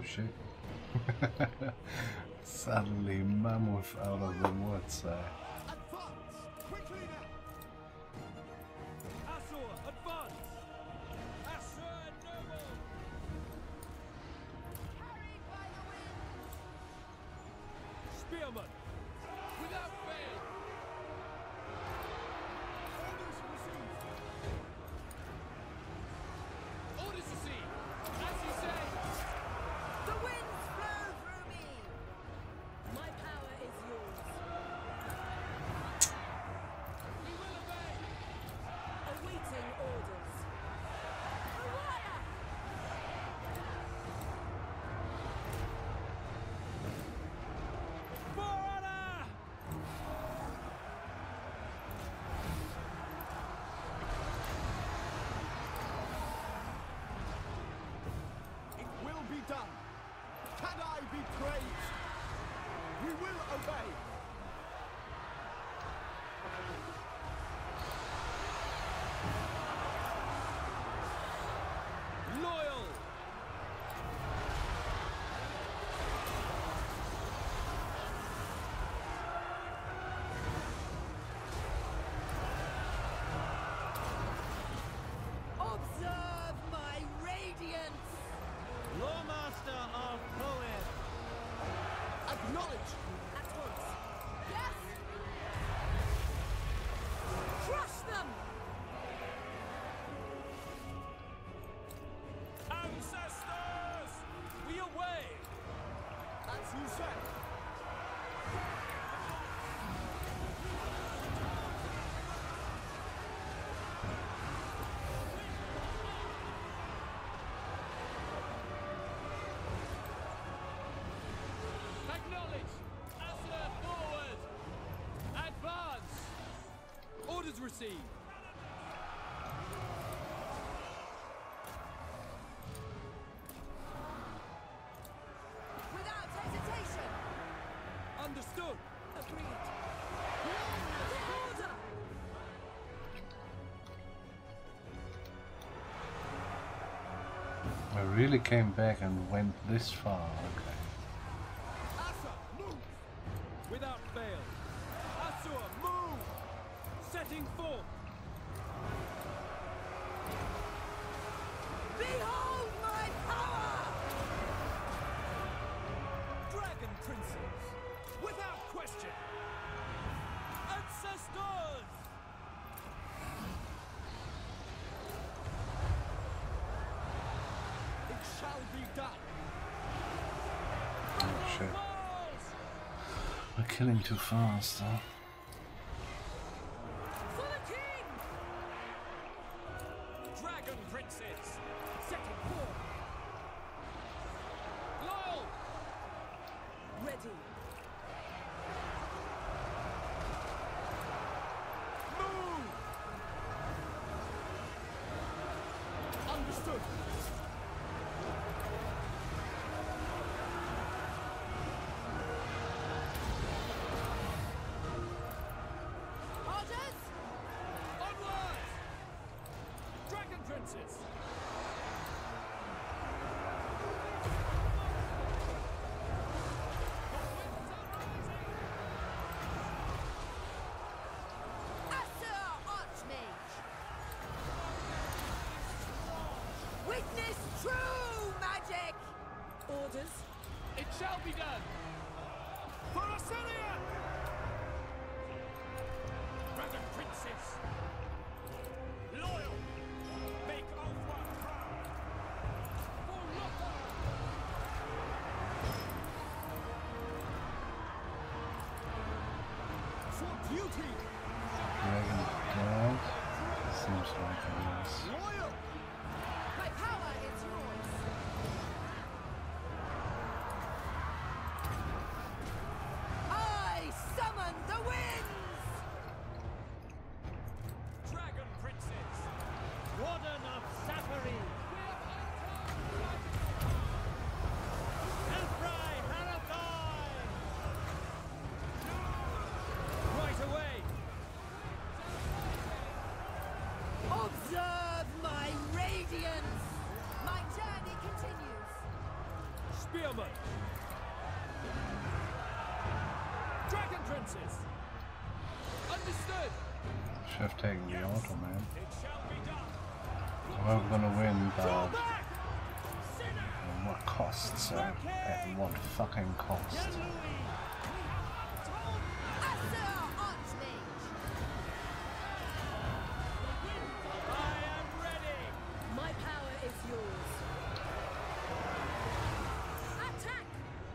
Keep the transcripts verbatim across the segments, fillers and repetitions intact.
shit. Suddenly mammoth out of the woods there. Received. Without hesitation. Understood. Agreed. Order. I really came back and went this far. Okay. Asa, move! Without fail. Asura, move! Setting forth! Behold my power! Dragon princes! Without question! Ancestors! It shall be done! Oh shit. We're killing too fast, huh? For the king! Dragon princes! Setting forth! Loyal! Ready. Move! Understood! Orders! Onward! Dragon princes! Asur Archmage! Witness true magic! Orders? It shall be done! For Assyria! Dragon princes! Loyal! Make Ulthuan proud! For Lothern! For duty! Dragon dead. Seems like it is. Loyal! My power is yours! I summon the winds! Dragon princes! Warden of Safari! Elthari Harathai! Right away! Observe my princes. Understood. Should have taken the auto, man. It shall be done. So we're gonna win, Draw but back. Sinner. at what cost, sir? At what fucking cost? Yen Louis. Assur Archmage! I am ready. My power is yours. Attack!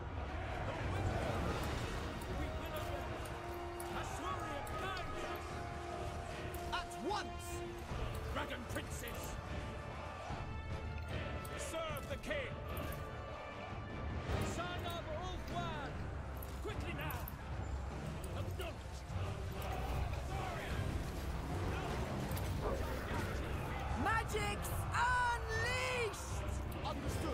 We will obey. Assyrian guides us. At once. Dragon princes. Serve the king. Son of Ulthuan. Quickly now. Acknowledged. Magic's unleashed! Understood.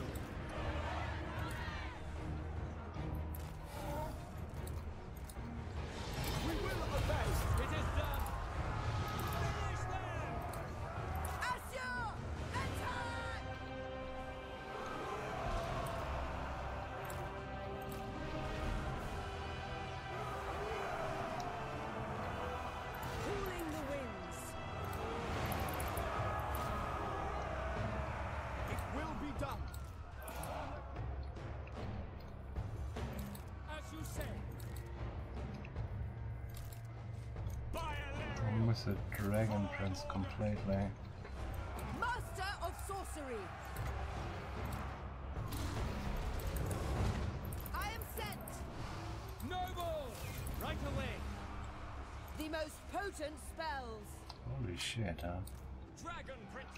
We will obey. It is done. Finish them. Assur! Attack! Cooling the winds. It will be done. As you say. By I miss the Dragon Prince completely. Master of sorcery! I am sent! Noble! Right away. The most potent spells! Holy shit, huh? Dragon princes.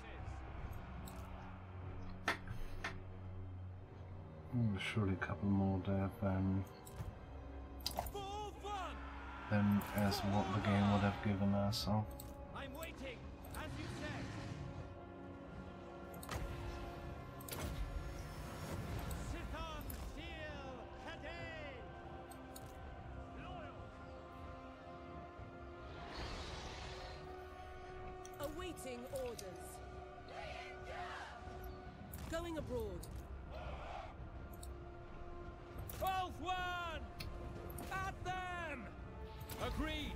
Hmm, surely a couple more there than, Full fun. than as what the game would have given us, so. I'm waiting, as you say. Sithon Steel Today. Loyal. Awaiting orders. Going abroad. Ulthuan! At them! Agreed.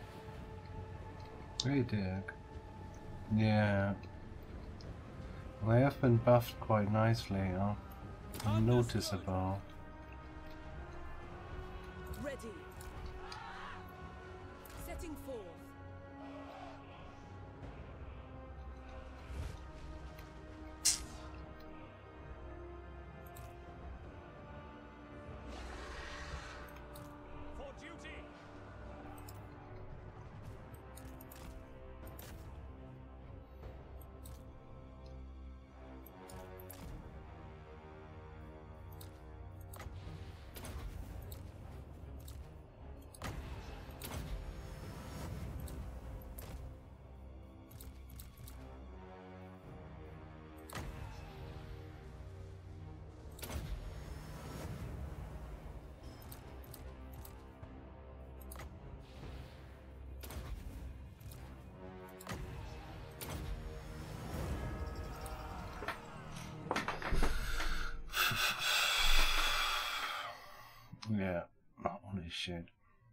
Hey, Dirk. Yeah. They have been buffed quite nicely, huh? Noticeable. Ready. Setting forth. For duty. Yeah. Holy shit.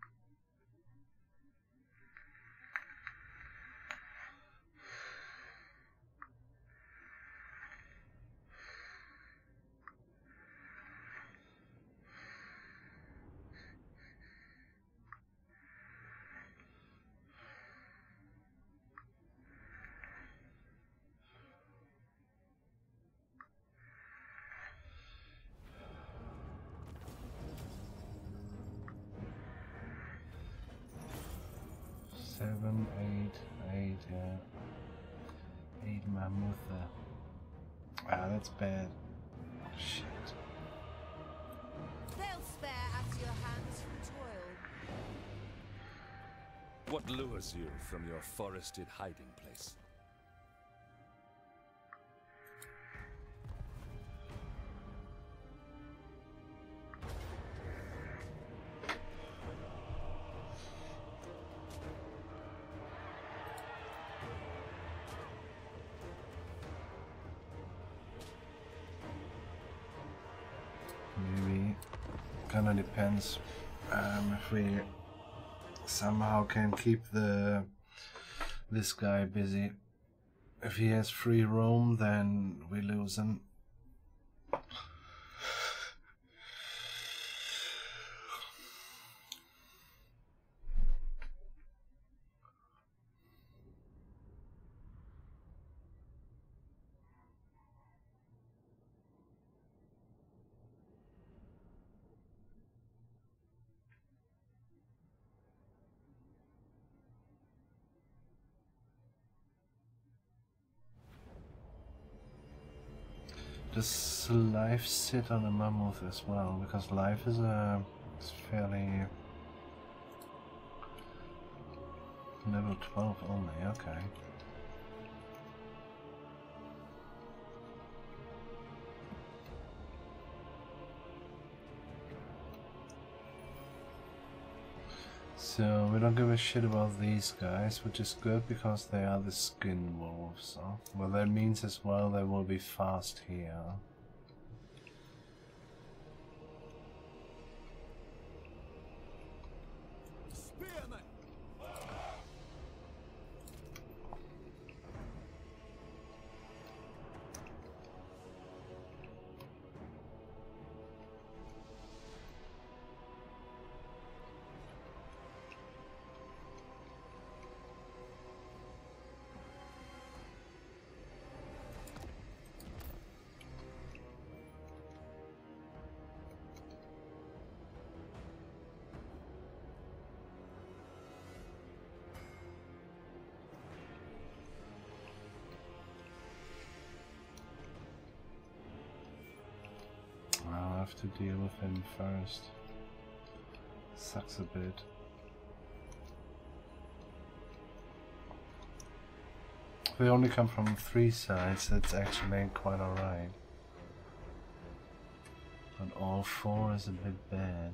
Seven, eight, eight, yeah. Eight mammoth. uh, Ah, that's bad. Shit. They'll spare at your hands from toil. What lures you from your forested hiding place? Maybe. Kinda depends. Um, if we somehow can keep the this guy busy. If he has free roam, then we lose him. Does life sit on a mammoth as well? Because life is a is fairly level twelve only. Okay. So we don't give a shit about these guys, which is good because they are the skin wolves. Huh? Well, that means as well they will be fast here. Spearman! I'll have to deal with him first. Sucks a bit. They only come from three sides, that's actually quite alright. But all four is a bit bad.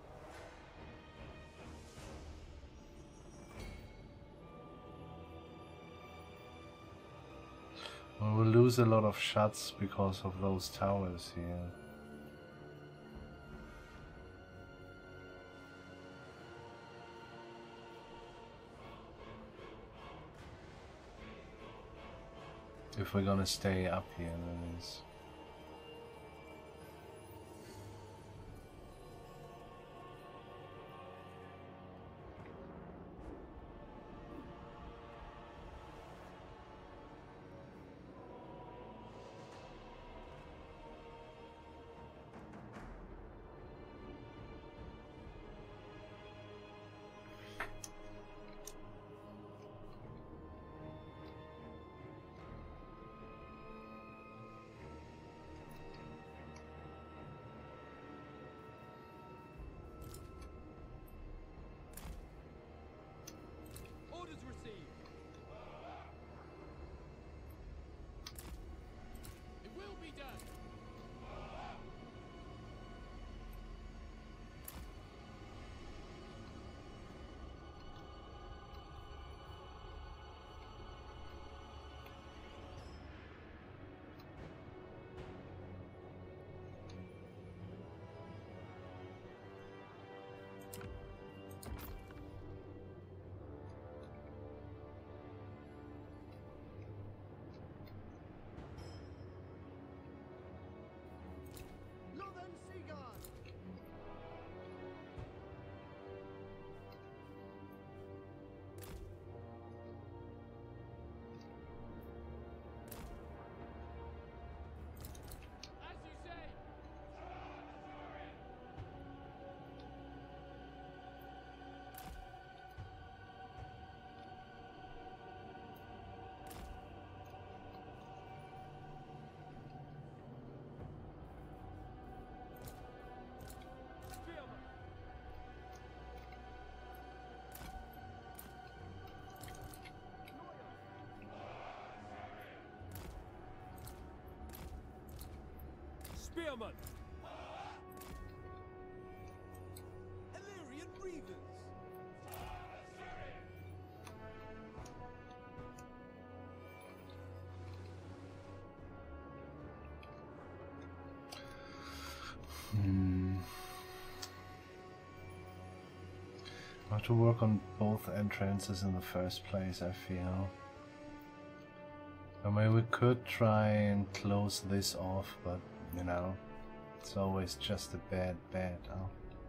Well, we'll lose a lot of shots because of those towers here. If we're gonna stay up here, that is. Lothern, Seaguard! As you say! Spearman! Spearman! Eltharion Reavers! Hmm. I'll have to work on both entrances in the first place, I feel. I mean, we could try and close this off, but, you know, it's always just a bad bet, huh?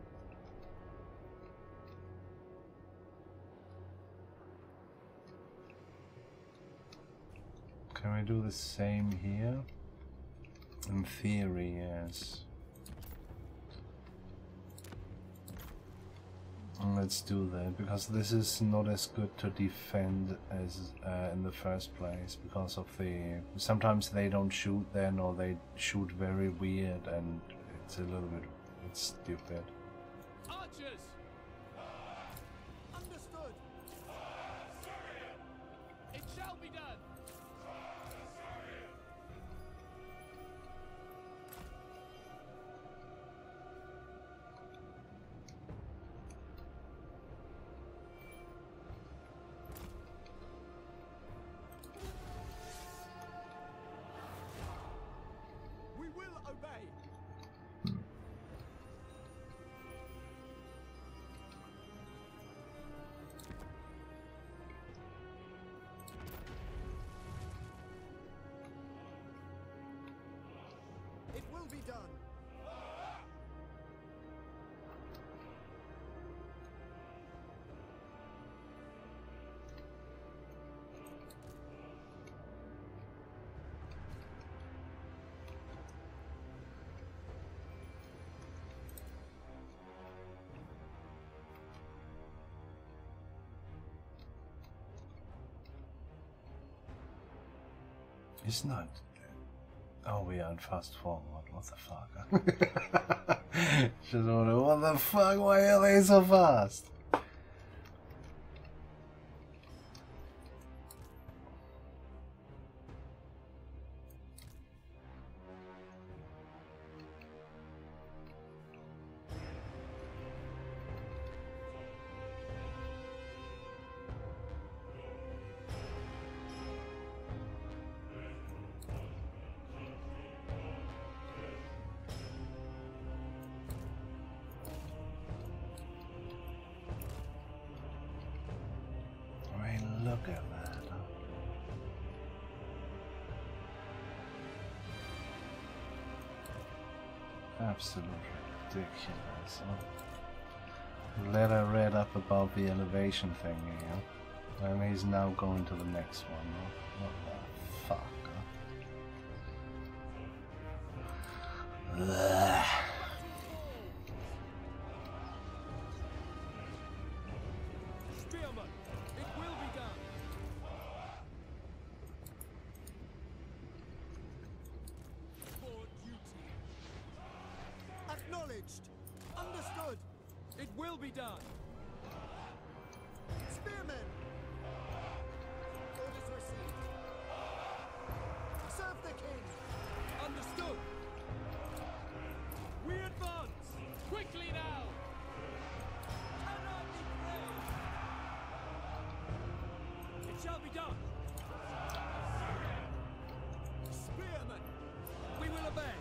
Can we do the same here? In theory, yes. Let's do that, because this is not as good to defend as uh, in the first place, because of the... sometimes they don't shoot then, or they shoot very weird, and it's a little bit... it's stupid. Archers! Understood! It shall be done! Be done. It's not. Oh, we are in fast forward. What the fuck? Just wonder, what the fuck? Why are they so fast? Look at that. Absolutely ridiculous. Huh? Letter read up about the elevation thing here. And he's now going to the next one. Huh? What the fuck? Huh? Understood. It will be done. Spearmen. Orders received. Serve the king. Understood. We advance. Quickly now. Cannot be praised. It shall be done. Spearmen. We will obey.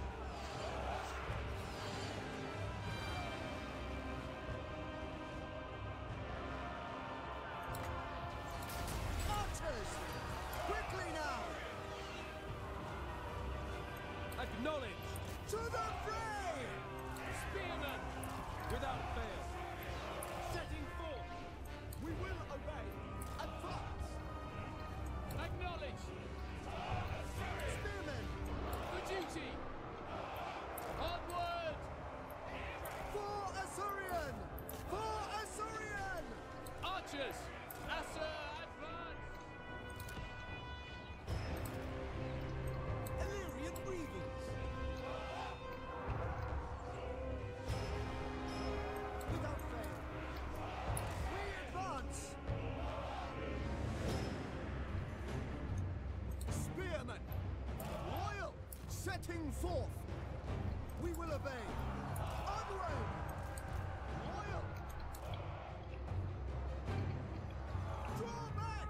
Quickly now! Acknowledge! To the fray! Spearmen! Without fail! Setting forth! We will obey! Advance! Acknowledge! Spearmen! For duty! Onward! For Eltharion! For Eltharion! Archers! Asser! Setting forth, we will obey. Onward! Loyal! Draw back!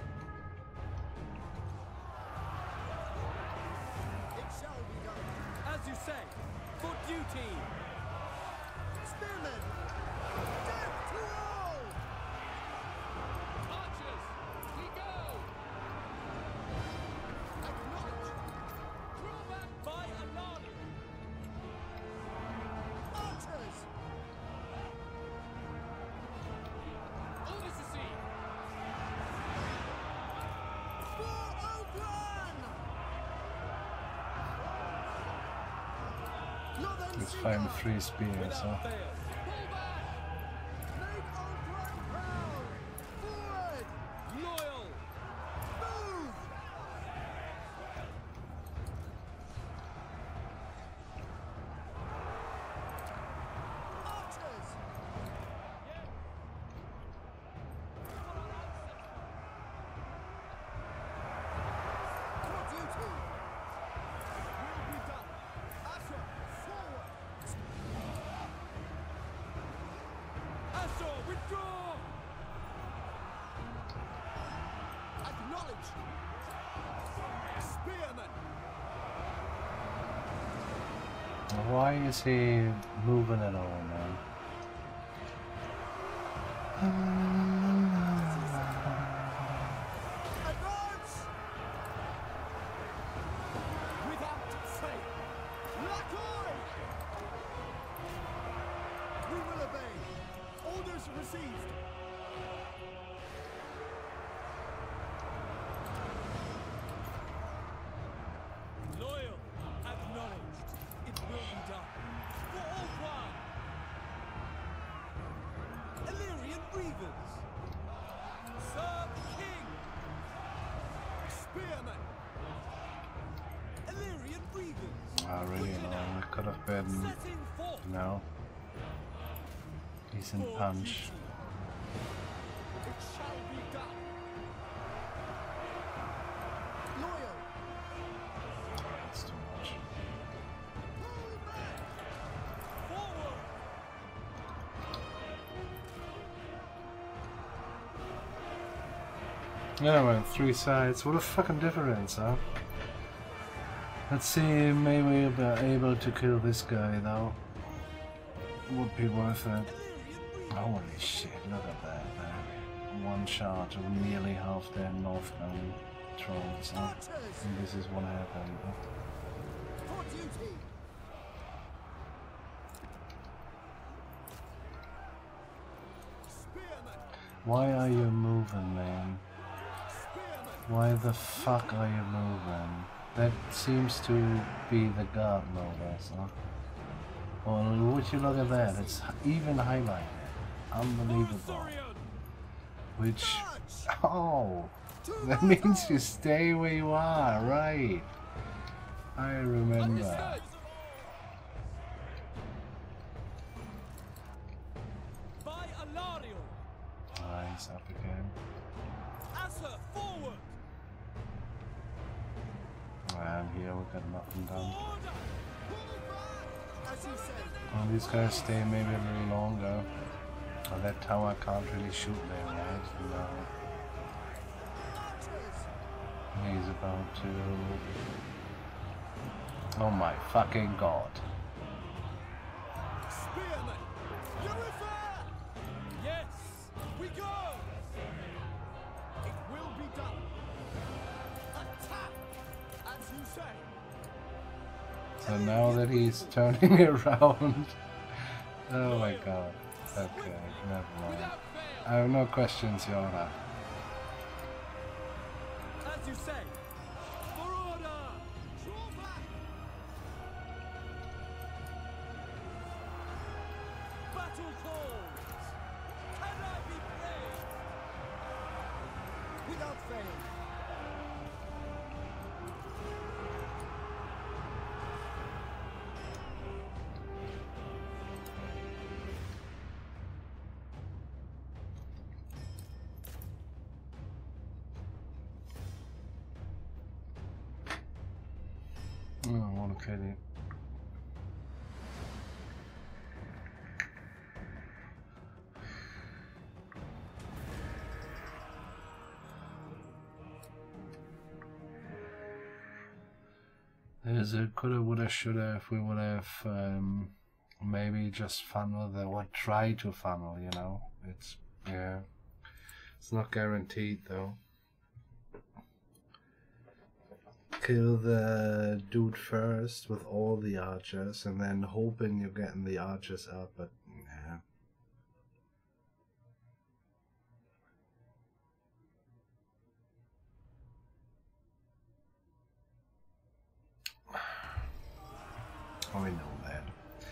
It shall be done. As you say, for duty! Spearmen! Death to all! Let's find three spears, huh? Without fail. Make Ulthuan proud! Forward! Loyal. Move! Archers! For duty! Will be done! Asher, forward! Asher, withdraw. Acknowledge! Spearmen! Why is he moving at all, man? Advance! Without fail! Lakoi! We will obey! Orders received! Loyal. Acknowledged. It will be done. For Ulthuan. Eltharion Reavers. Serve the king. Spearmen! Eltharion Reavers. Ah, really annoying. It could have been, Setting forth. you know, decent For punch. duty. It shall be done! Loyal! That's too much. Pull back! Forward. Yeah, man, three sides. What a fucking difference, huh? Let's see, maybe we'll be able to kill this guy, though. Would be worth it. Holy shit, look at that, man. One shot of nearly half their northbound trolls, huh? Archers! And this is what happened. Huh? For duty! Spearmen! Why are you moving, man? Spearmen! Why the fuck are you moving? That seems to be the guard movers, huh? Well, would you look at that? It's even highlighted. Unbelievable. Eltharion. Which... March! Oh! To That battle! means you stay where you are, right? I remember. Understood. By Eltharion. Nice, up again. Asher, forward. And here we got nothing done. Order. Pull back! As you say! Well, these guys stay maybe a little longer. Oh, that tower can't really shoot there, right? No. Archers! He's about to... Oh my fucking god. Spearmen! Eurifar! Yes. We go! It will be done! Attack! As you say! So now that he's turning around... Oh my god. Okay, never mind. Without fail. I have no questions, Your Honor. As you say. For order. Draw back! Battle calls. Can I be praised? Without fail! Oh, what a pity. There's a coulda, woulda, shoulda if we would have um, maybe just funnel the or try to funnel, you know. It's yeah. It's not guaranteed though. Kill the dude first with all the archers and then hoping you're getting the archers up, but yeah. Oh, we know that.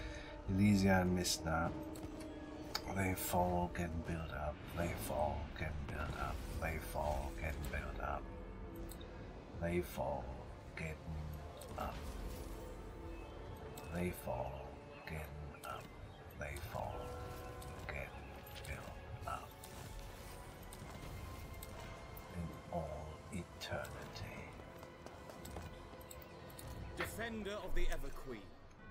Elysia and Mistna. They fall, getting built up. They fall, getting built up. They fall, getting built up. They fall, getting up. They fall, getting up. They fall, getting built up. In all eternity. Defender of the Everqueen.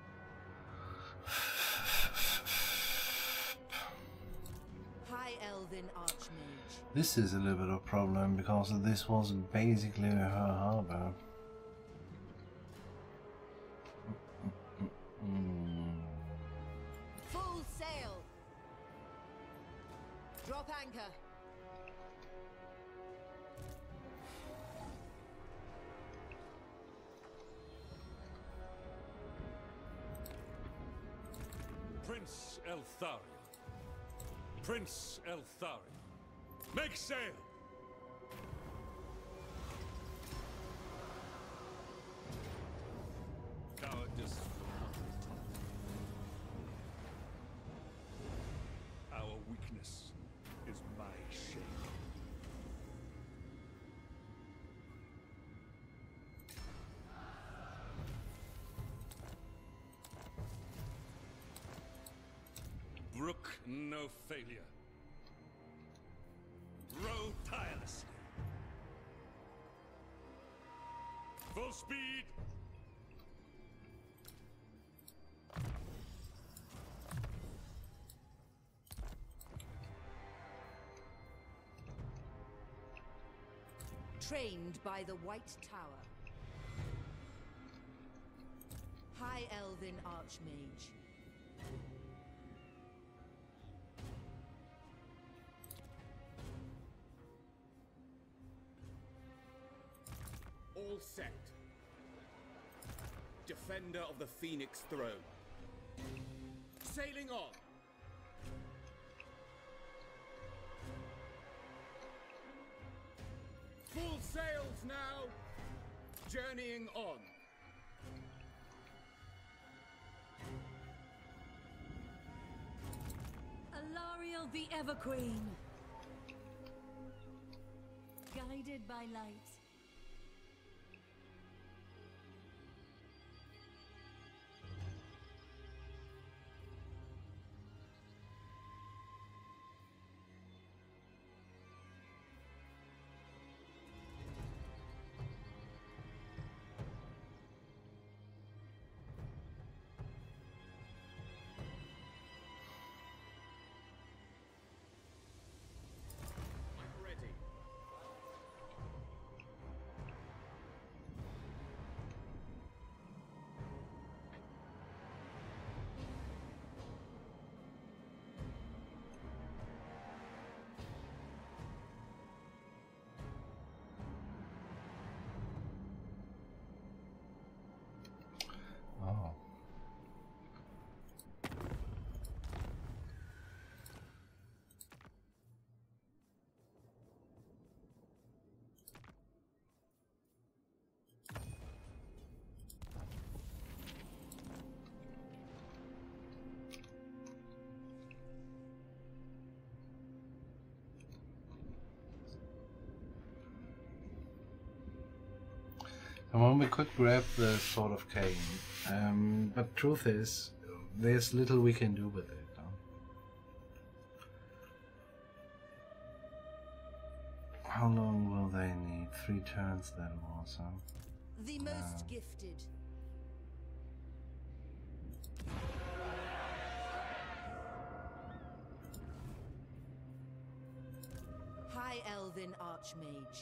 High Elven Archmage. This is a little bit of a problem because this was basically her harbor. Mm. Full sail. Drop anchor. Prince Eltharion. Prince Eltharion. Make sail! Cowardice will not return. Our weakness is my shame. Brook no failure. Row tirelessly. Full speed. Trained by the White Tower. High Elven Archmage. All set. Defender of the Phoenix Throne. Sailing on. Full sails now. Journeying on. Eltharion the Everqueen. Guided by light. Ready. Oh. Come on, we could grab the Sword of Cain, um, but truth is, there's little we can do with it. Huh? How long will they need? Three turns that was, huh? The most gifted. High Elven Archmage.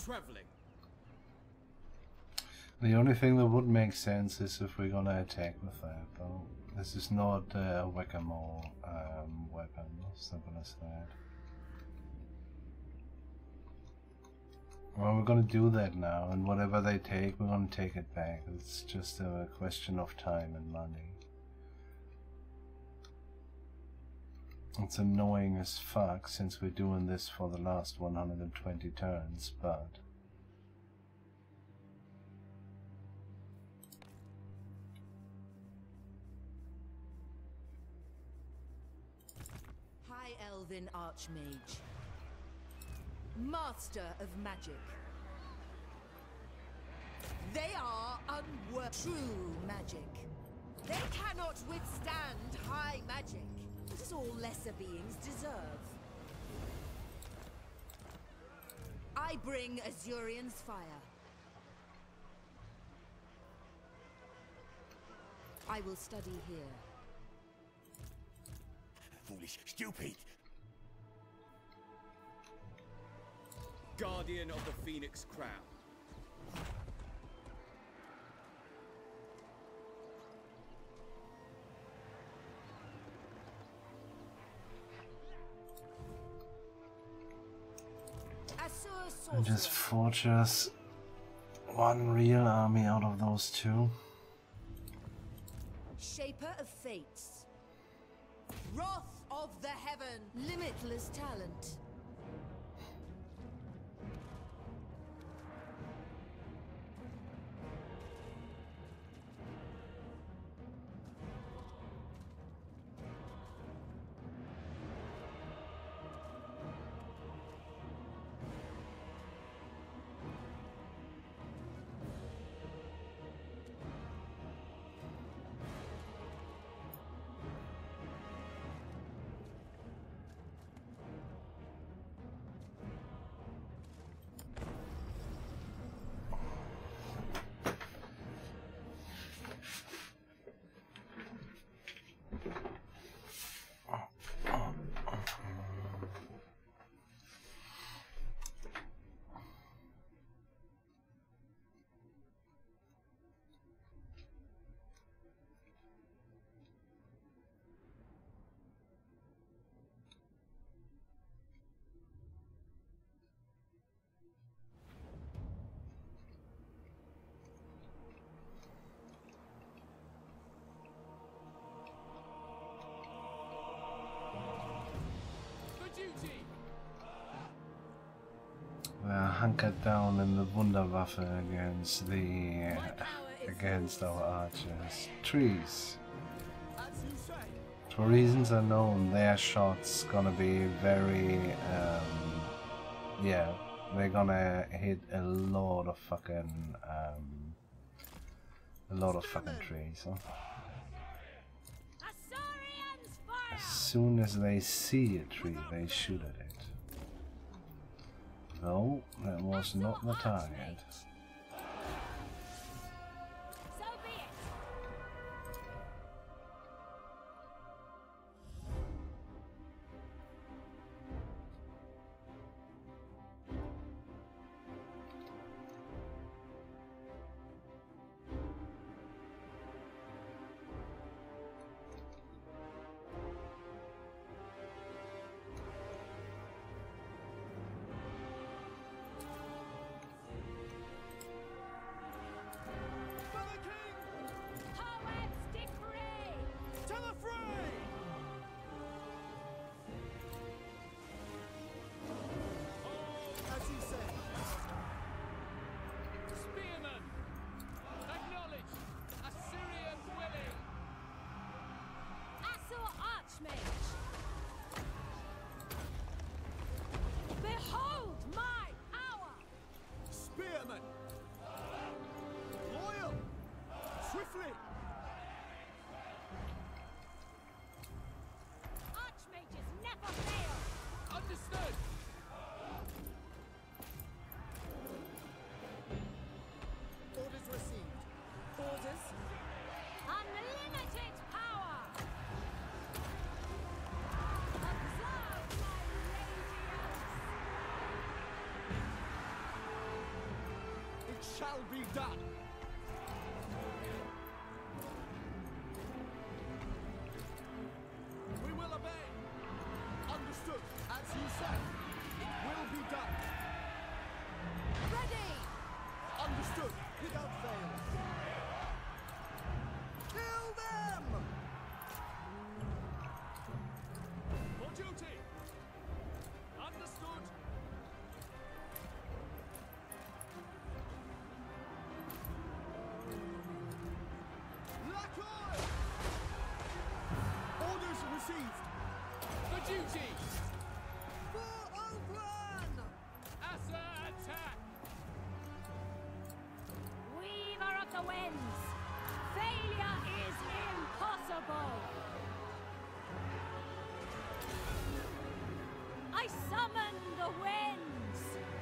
traveling. The only thing that would make sense is if we're gonna attack with that, though. This is not uh, a whack-a-mole um, weapon, simple as that. Well, we're gonna do that now, and whatever they take, we're gonna take it back. It's just a question of time and money. It's annoying as fuck since we're doing this for the last one hundred twenty turns, but... High Elven Archmage. Master of magic. They are unworthy. True magic. They cannot withstand high magic. It is all lesser beings deserve. I bring Azurion's fire. I will study here. Foolish, stupid. Guardian of the Phoenix Crown. And just fortress one real army out of those two. Shaper of fates. Wrath of the heaven. Limitless talent. We're hunkered down in the Wunderwaffe against the against our archers. Trees. As you say. For reasons unknown, their shots gonna be very um yeah, they're gonna hit a lot of fucking um a lot of fucking trees, huh? As soon as they see a tree, they shoot at it. No, that was not the target. shall be done. We will obey. Understood. As you said, it will be done. Ready! Understood. Without fail. Kill them! For duty! Understood! Lakoi! Orders received. For duty! For Ulthuan! Asa attack! Weaver of the winds! Failure is impossible! I summon the winds!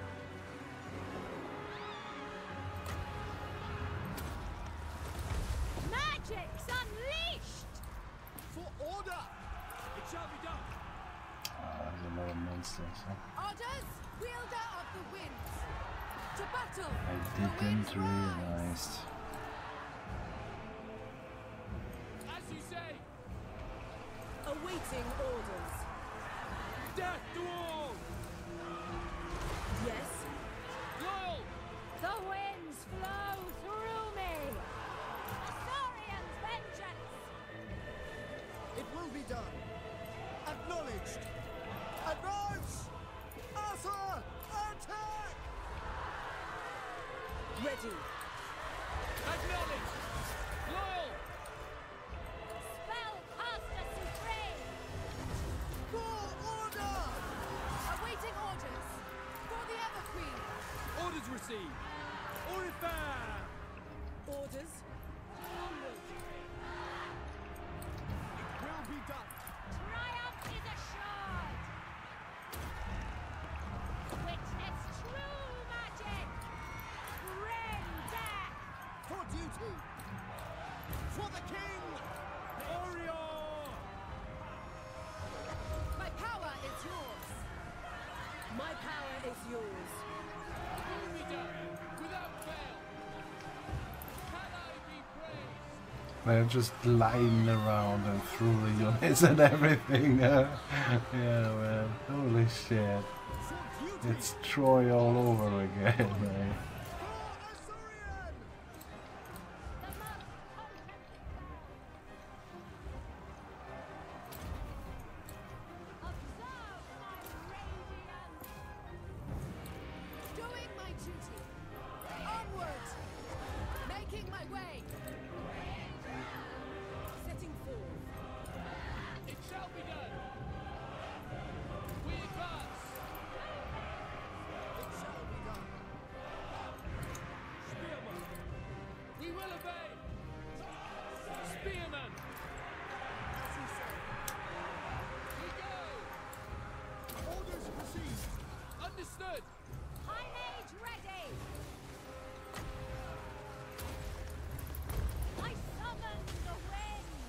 Magic's unleashed! For order! It shall be done! Ah, there's a lot of monsters. Huh? Orders, wielder of the winds. To battle! I The winds didn't rise. realize. As you say! Awaiting orders. Death to all! Yes. Loyal! The winds flow through me! Eltharion's vengeance! It will be done. Acknowledged. Advance! Asa! Attack! Ready. Acknowledge! Loyal! Spellcaster supreme! For order! Awaiting orders. For the Everqueen. Orders received! Ulthuan! Orders. Onward. It will be done. Triumph is assured! Witness true magic! Grim death! For duty! For the king! Orion! My power is yours. My power is yours. It will be done! Without fail! Can I be praised? They're just gliding around and through the units and everything. Uh, yeah, man. Holy shit. For duty! It's Troy all over again, man. For Eltharion! The most potent observe my radiance! Doing my duty. Onward. Making my way. Setting forth. It shall be done! We advance! It shall be done. Spearman! We will obey! Spearman! As you say. We go! Orders received. Understood! High mage ready! I summon the winds!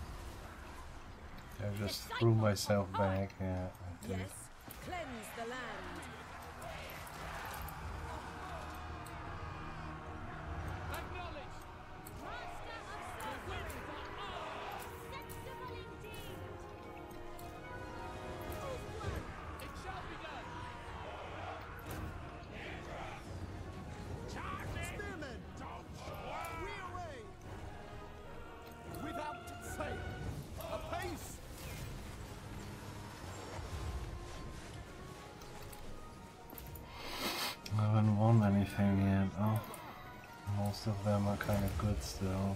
I just threw myself back. Yeah, I did. Yes. Cleanse the land. Acknowledge! Master of The sorcery! winds are ours! Sensible indeed! It shall be done! Spearmen! We away! Without fail! Apace! I haven't won anything yet. Oh, most of them are kind of good still.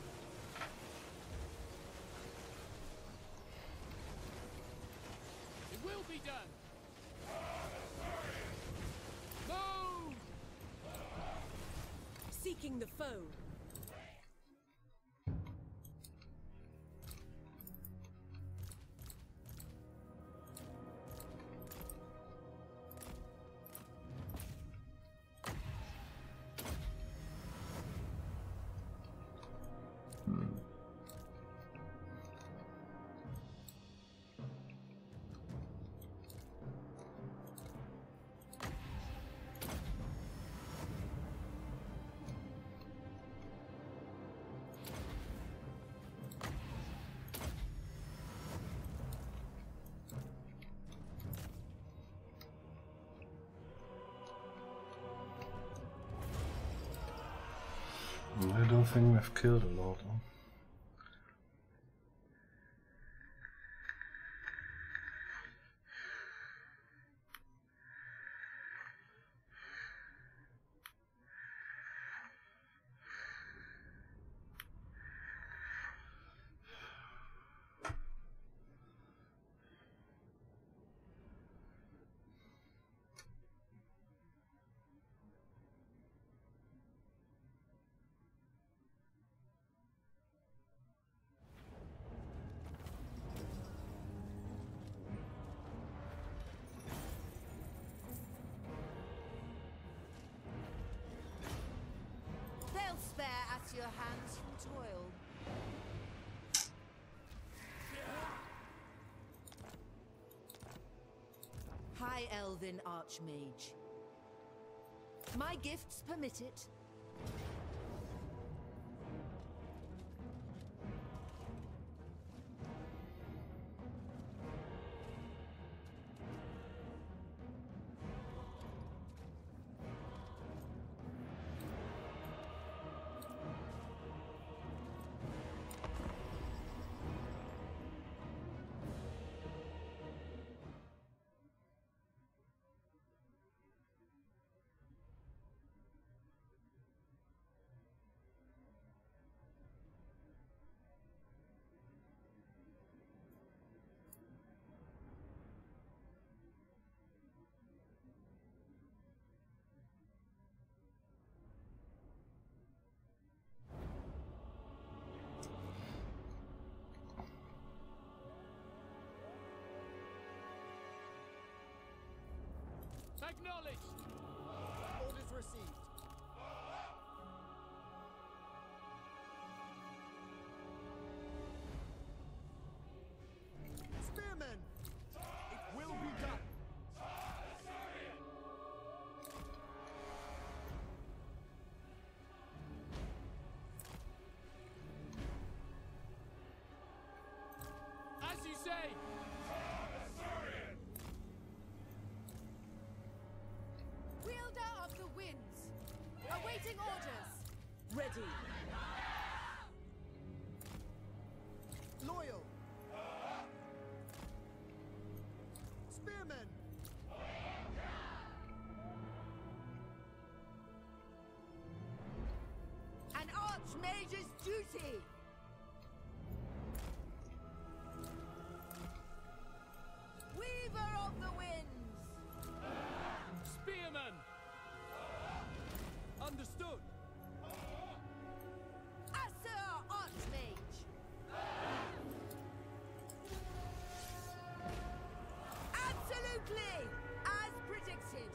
It will be done! Move! Seeking the foe. I don't think we've killed a lot. Huh? Your hands from toil. High Elven Archmage. My gifts permit it. Acknowledged! Orders received. Spearmen! It will be done! As you say! Wielder of the winds, awaiting orders. Ready. Loyal! Spearmen! An Archmage's duty. Weaver of the winds. Spearman! Understood! Assur Archmage. Absolutely, as predicted.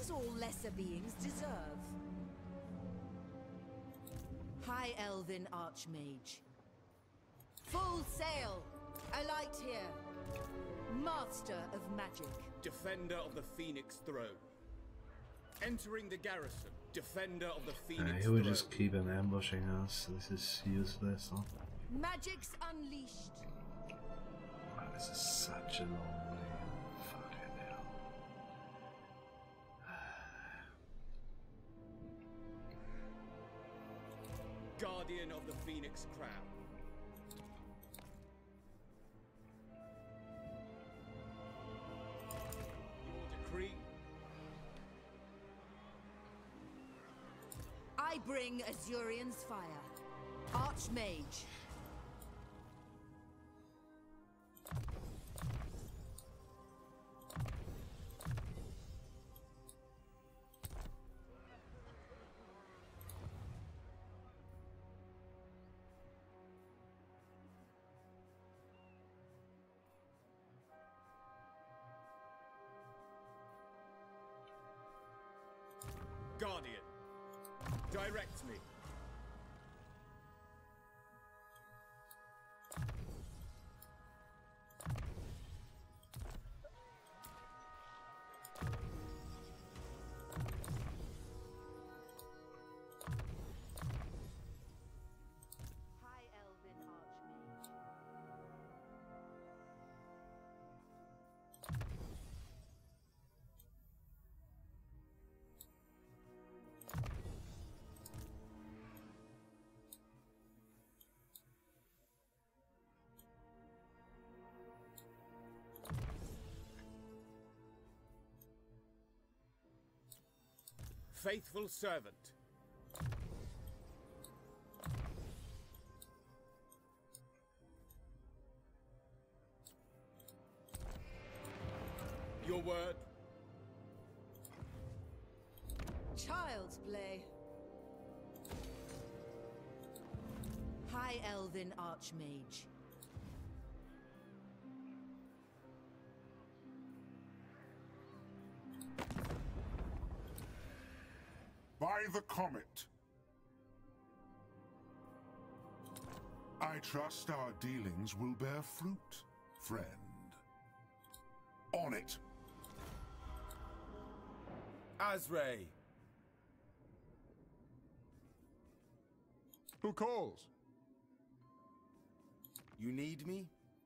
is all lesser beings deserve. High Elven Archmage. Full sail! A light here. Master of magic. Defender of the Phoenix Throne. Entering the garrison. Defender of the Uh, Phoenix he will Throne. just keep on ambushing us. This is useless. Huh? Magic's unleashed. Wow, this is such a long way. Fucking hell. Guardian of the Phoenix Crown. Your decree. I bring Azurion's fire. Archmage. Guardian. Direct me. High Elven Archmage. Faithful servant. Your word. Child's play. High Elven Archmage. By the comet. I trust our dealings will bear fruit, friend. On it. Azray. Who calls? You need me?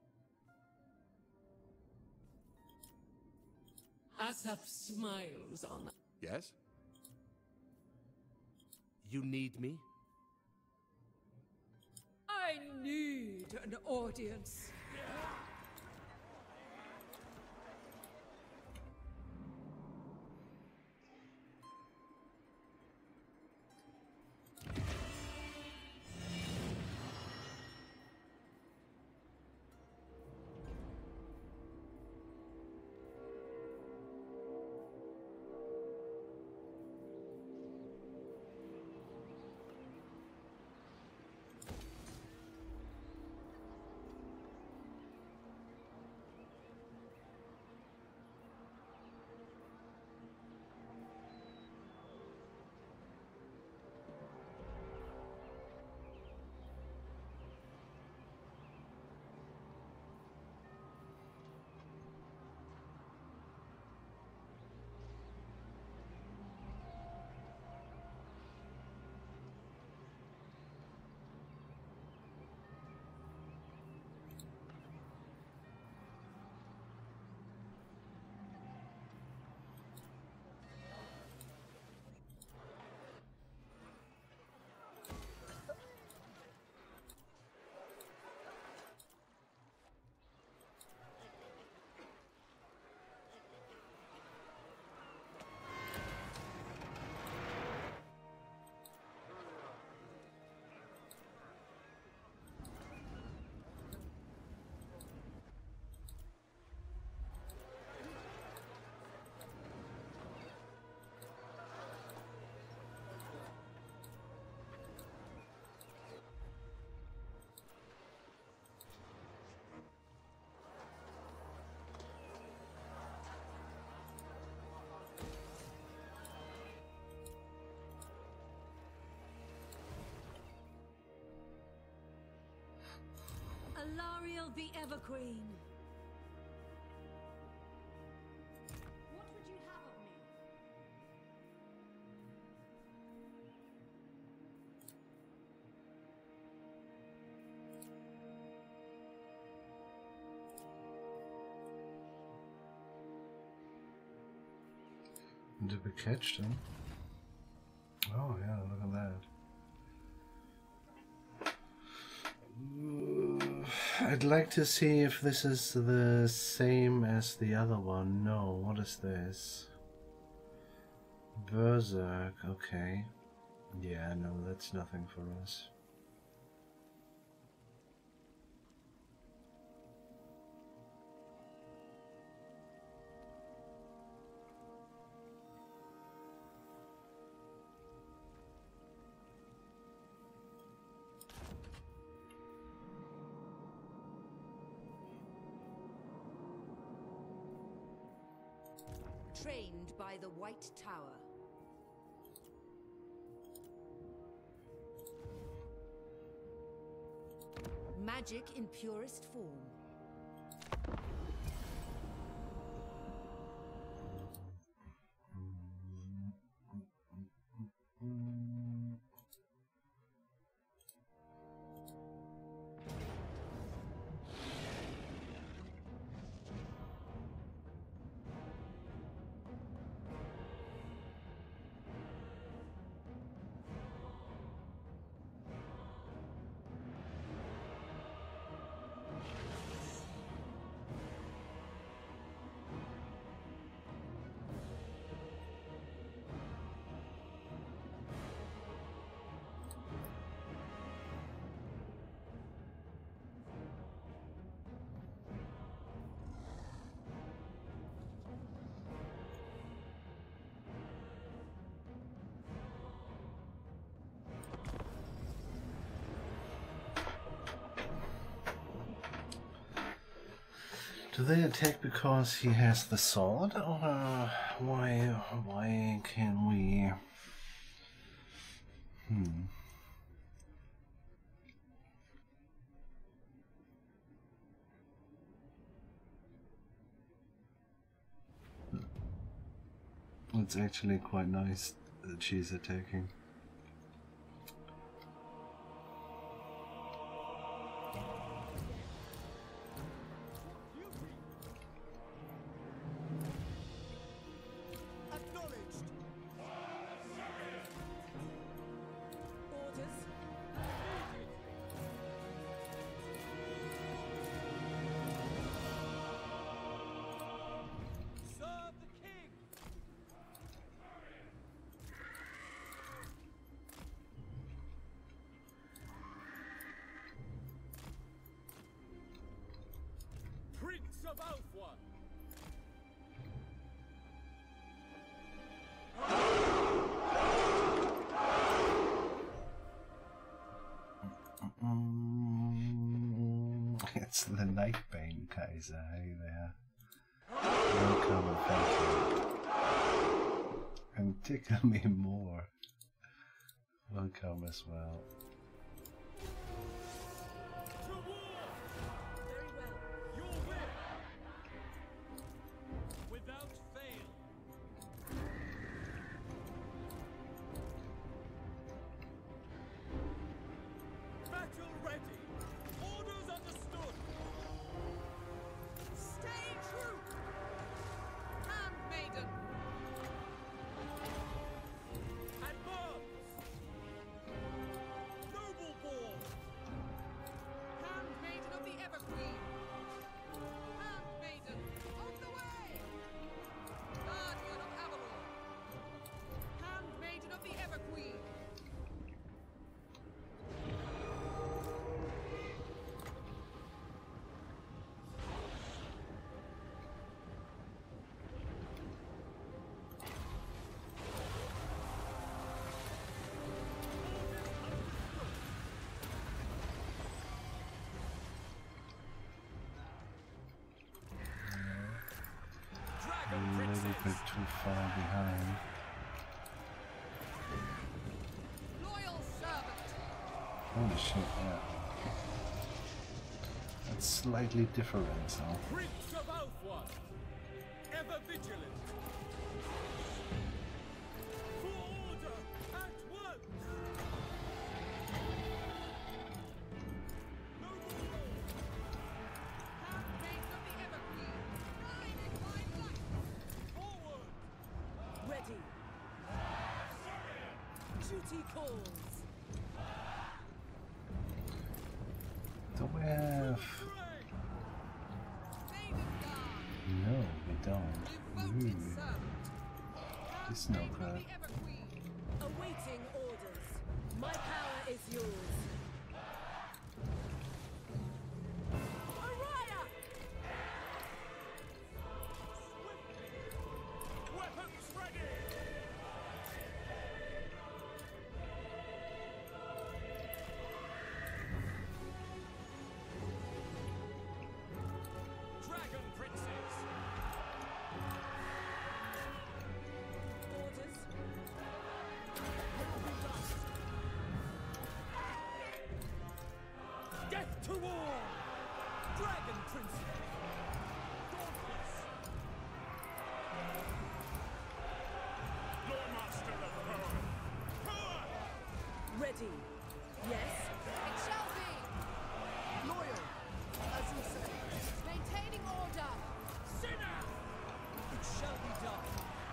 Asap smiles on. Yes? You need me? I need an audience. killed the Everqueen. What would you have of me? Did we catch them? Oh yeah, look at that. Uh, I'd like to see if this is the same as the other one. No, what is this? Berserk, okay. Yeah, no, that's nothing for us. Trained by the White Tower. Magic in purest form. Do they attack because he has the sword, or why? Why can we? Hmm. It's actually quite nice that she's attacking. Prince of Ulthuan! It's the Nightbane Kaiser, hey there. Welcome and thank you. And tickle me more. Welcome as well. A little bit too far behind. Loyal servant. Holy shit, yeah. it's slightly different, so. Prince of Ulthuan, ever vigilant. For order at once. Noble lord. Handmaids of the Evergreen, ride in my light. Forward. Ready. Duty calls. Do we have? No, we don't. Ooh. This is no good. Awaiting orders. My power is yours. Araya! Weapons ready. Dragon princes. Orders. Death to all! Dragon princes. Dauntless. Lord Master of Power. Power! Ready. Yes. It shall be. Loyal. As you say. Maintaining order. Sinner! It shall be done.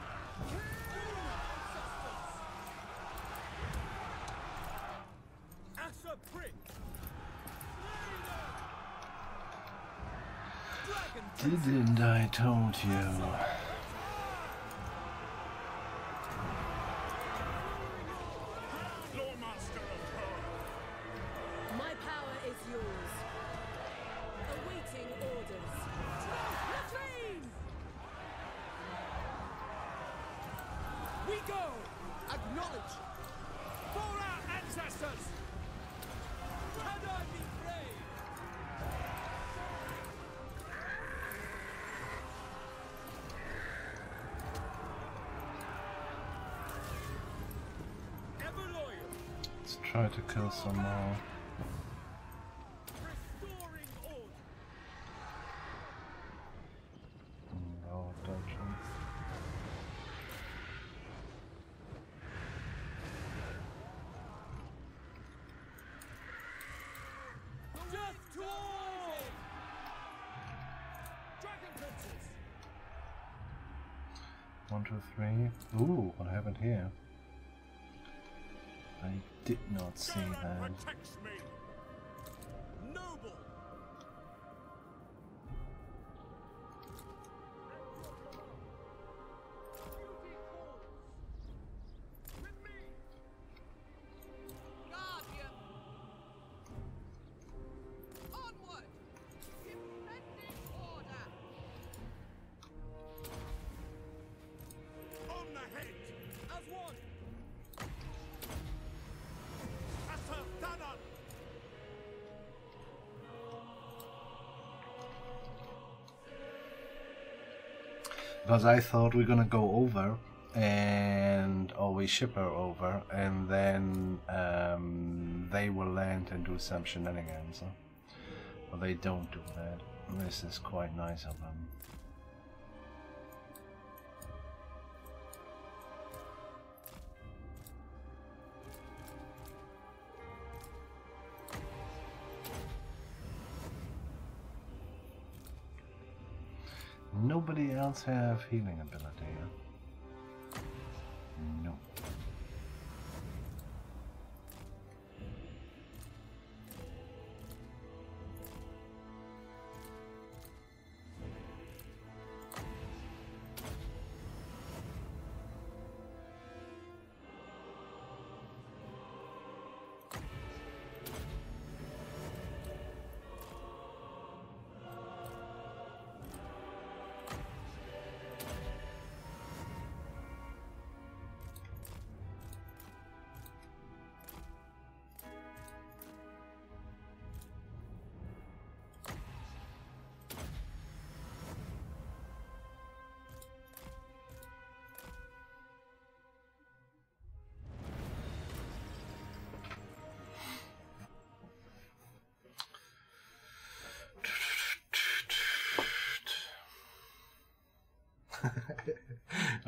As a prince. Dragon prince. Didn't I told you? Lord Master of Power. My power is yours. Awaiting orders. Latrine! We go! Acknowledge! For our ancestors! Can I be brave? Ever loyal! Let's try to kill some more. Restoring order! No dodging. Death to all! Dragon princes! One, two, three. Ooh, what happened here? I did not see that. Protects me! Noble! Guardian. Onward. Defending order. On the head! As one! Eltharion! Because I thought we're gonna go over and or we ship her over and then um, they will land and do some shenanigans. Huh? But they don't do that. This is quite nice of them. Nobody else have healing ability, huh? No.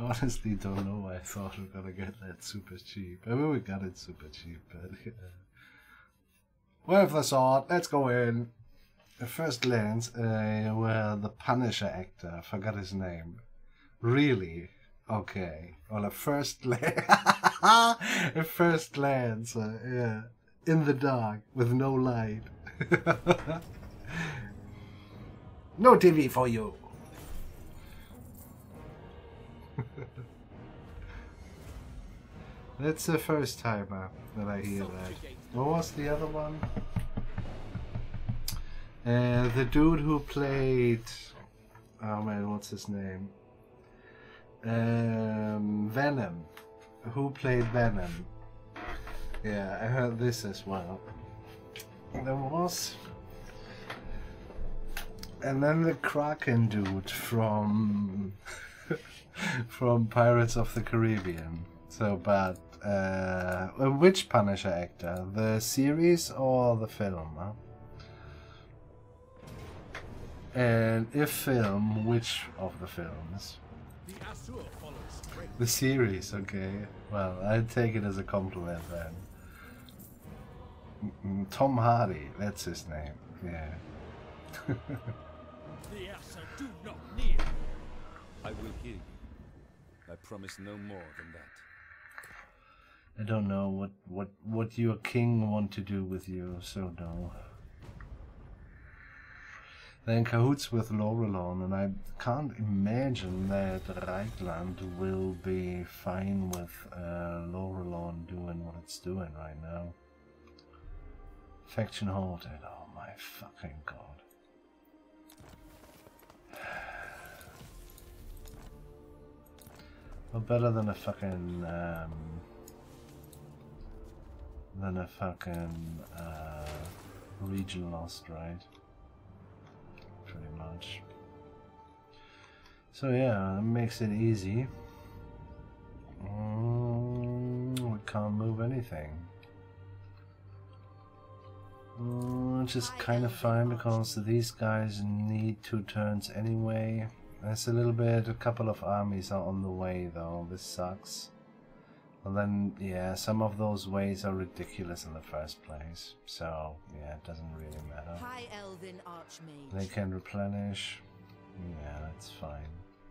honestly don't know why I thought we were gonna get that super cheap. I mean, we got it super cheap, but uh, with the sword, let's go in. The first glance, uh, where the Punisher actor, forgot his name. Really? Okay. Well, at first glance, at first glance, uh, yeah, in the dark with no light. No T V for you. That's the first time uh, that I hear that. What was the other one? Uh, the dude who played... Oh man, what's his name? Um, Venom. Who played Venom? Yeah, I heard this as well. There was... And then the Kraken dude from... from Pirates of the Caribbean. So, but... Uh, which Punisher actor? The series or the film? Huh? And if film, which of the films? The Asur follows straight. The series, okay. Well, I'd take it as a compliment then. Mm, Tom Hardy, that's his name, yeah. The Asur do not near. I will hear you. I promise no more than that. I don't know what, what, what your king want to do with you, so no. They're in cahoots with Lorelon, and I can't imagine that Reichland will be fine with uh, Lorelon doing what it's doing right now. Faction halted, oh my fucking god. Well, better than a fucking, um, than a fucking uh, region lost, right? Pretty much. So yeah, it makes it easy. Mm, we can't move anything. Mm, which is kind of fine because these guys need two turns anyway. There's a little bit, a couple of armies are on the way though, this sucks. And then, yeah, some of those ways are ridiculous in the first place. So, yeah, it doesn't really matter. High Elven Archmage. They can replenish. Yeah, that's fine.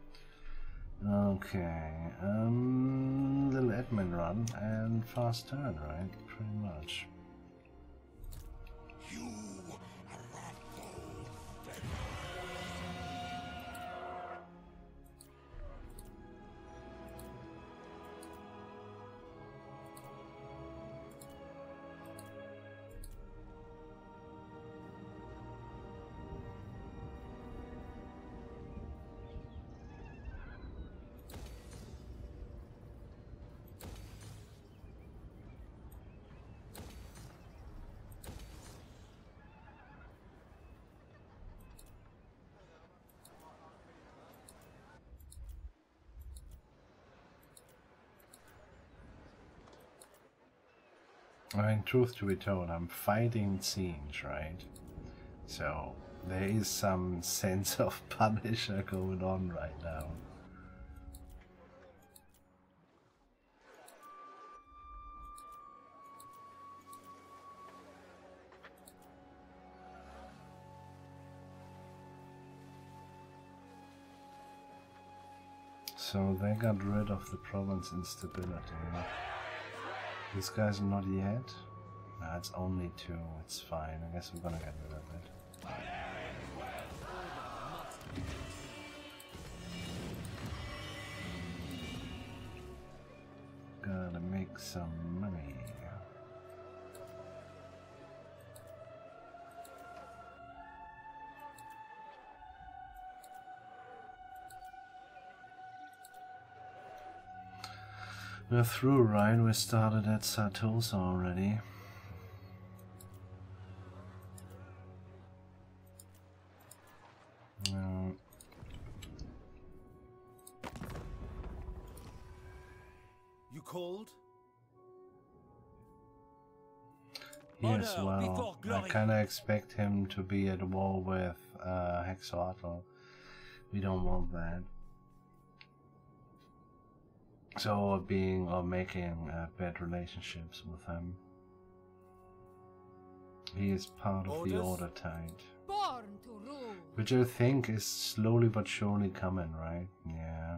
Okay, um, little admin run and fast turn, right? Pretty much. You I mean, truth to be told, I'm fighting scenes, right? So, there is some sense of Punisher going on right now. So they got rid of the province instability. These guys are not yet. Nah, it's only two. It's fine. I guess we're gonna get rid of it. Gotta make some money. We're through, right? We started at Sartosa already. No. You called? Yes, well, I kinda expect him to be at war with uh, Hexortal. We don't want that. So being or making uh, bad relationships with him. He is part of Orders? the Order Tide. Born to rule. Which I think is slowly but surely coming, right? Yeah.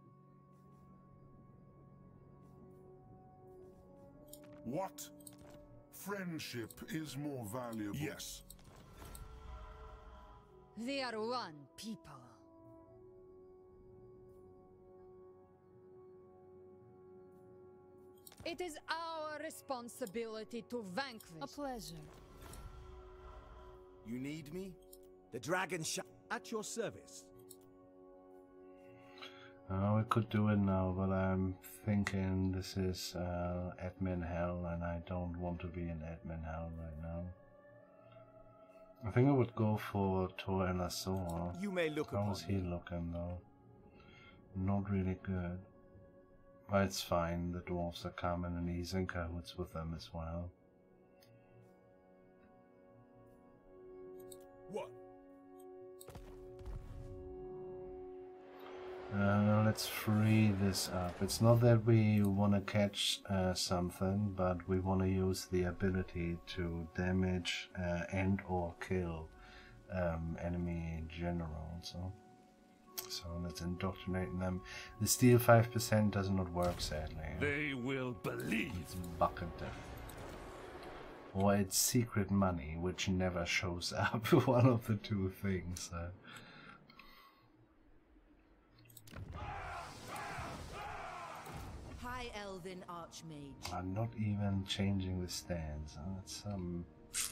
What? Friendship is more valuable. Yes. They are one people. It is our responsibility to vanquish. A pleasure. You need me? The dragon sh- at your service. Oh, we could do it now, but I'm thinking this is uh, admin hell, and I don't want to be in admin hell right now. I think I would go for Tor Elasor. You may look How upon is he me. looking though? Not really good. But it's fine, the dwarves are coming and he's in cahoots with them as well. What? Uh, let's free this up. It's not that we want to catch uh, something, but we want to use the ability to damage uh, and or kill um, enemy generals. So. So let's indoctrinate them. The steal five percent does not work, sadly. They will believe. It's bucket death. Or it's secret money, which never shows up. One of the two things. Uh. High Elven Archmage. I'm not even changing the stance. Uh, it's um.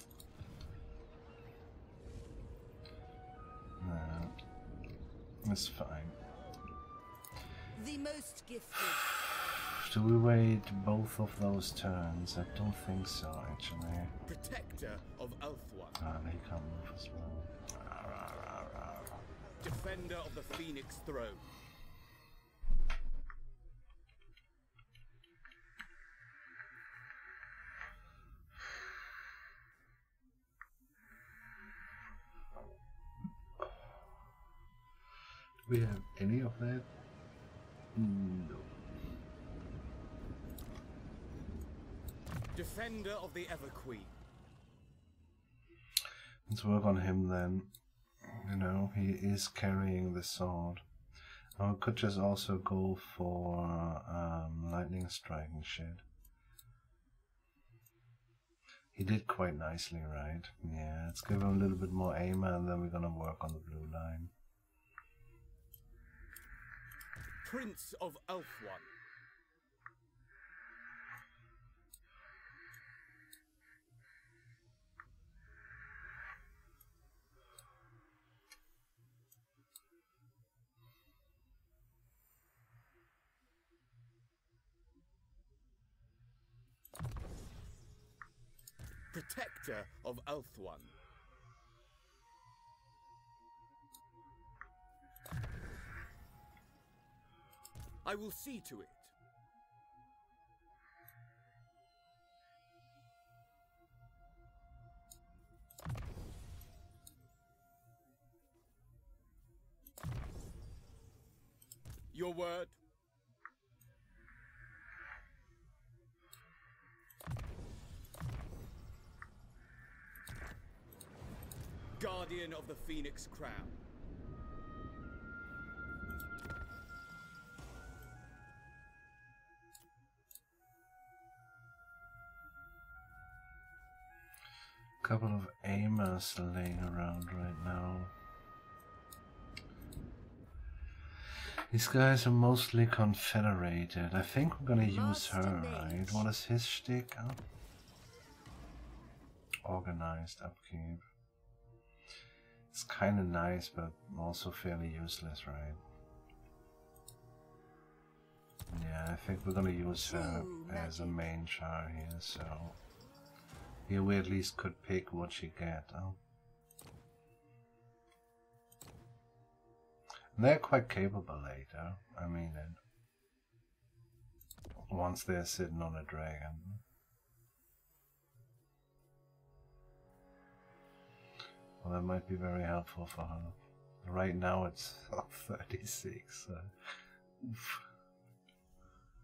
No. It's fine. The most gifted. Do we wait both of those turns? I don't think so, actually. Protector of Ulthuan. Ah, they can't move as well. Rar, rar, rar, rar. Defender of the Phoenix Throne. Do we have any of that? No. Defender of the Everqueen. Let's work on him then. You know, he is carrying the sword. I could just also go for um, lightning strike and shit. He did quite nicely, right? Yeah, let's give him a little bit more aim and then we're gonna work on the blue line. Prince of Ulthuan. Protector of Ulthuan. I will see to it. Your word. Guardian of the Phoenix Crown. Couple of aimers laying around right now. These guys are mostly confederated. I think we're gonna use her, right? What is his shtick? Oh. Organized upkeep. It's kinda nice, but also fairly useless, right? Yeah, I think we're gonna use her as a main char here, so... Here we at least could pick what she get. Oh. They're quite capable later. I mean, and once they're sitting on a dragon. Well, that might be very helpful for her. Right now it's thirty-six. So. Oof.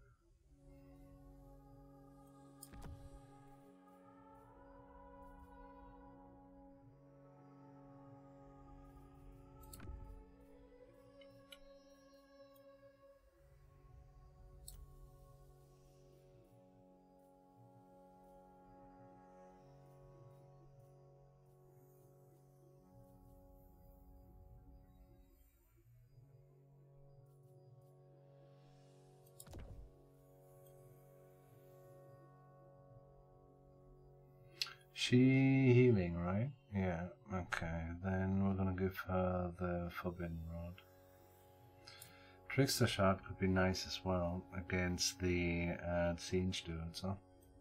She healing, right? Yeah, okay. Then we're gonna give her the Forbidden Rod. Trickster Shard could be nice as well against the uh, Siege dudes, huh?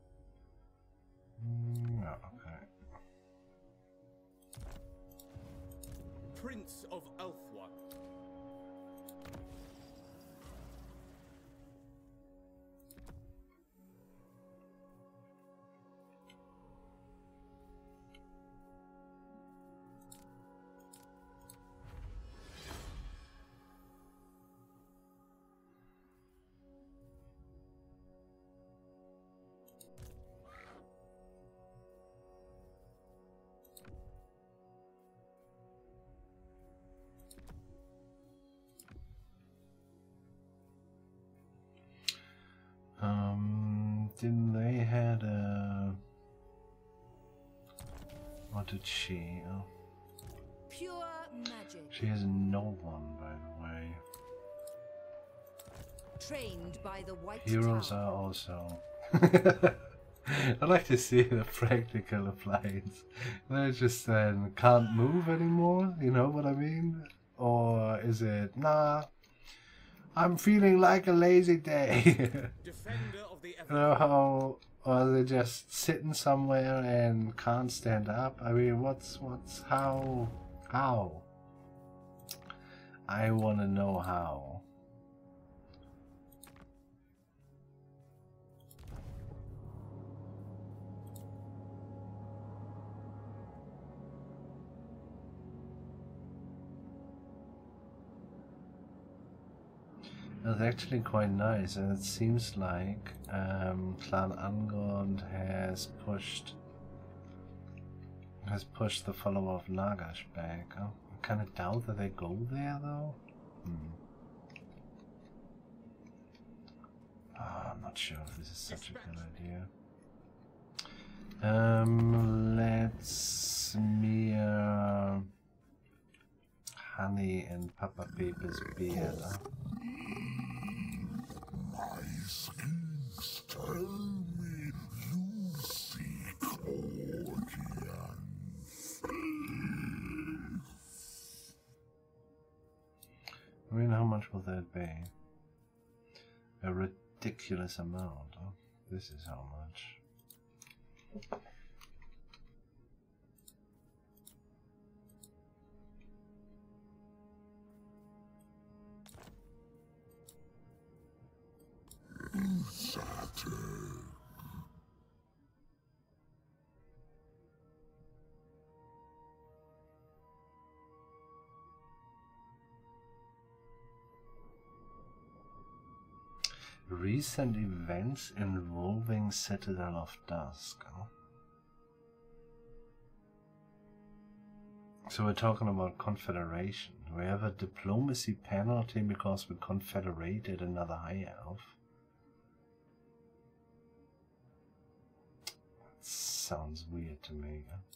Mm, yeah, okay. Prince of Ulthuan. Um, didn't they had a... What did she? Oh. Pure magic. She has no one, by the way. Trained by the White Heroes Tower. are also... I like to see the practical appliance. They just then can't move anymore, you know what I mean? Or is it, nah, I'm feeling like a lazy day. Defender of the You know how, or they just sitting somewhere and can't stand up? I mean, what's, what's, how, how? I want to know how. That's actually quite nice, and it seems like um, Clan Angond has pushed has pushed the follower of Nagash back. Oh, I kind of doubt that they go there though. Hmm. Oh, I'm not sure if this is such a good idea. Um, let's smear honey and Papa Pepe's beard. Huh? My schemes tell me you seek audience. I mean, how much will that be? A ridiculous amount. Huh? This is how much. Recent events involving Citadel of Dusk. Huh? So we're talking about Confederation. We have a diplomacy penalty because we confederated another High Elf. That sounds weird to me. Huh?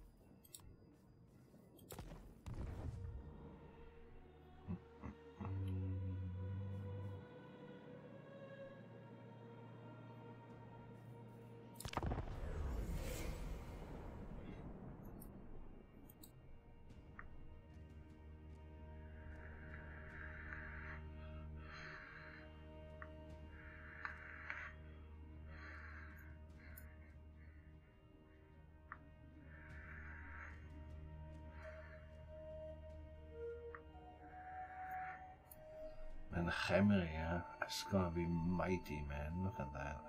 And Chimera, it's gonna be mighty, man. Look at that.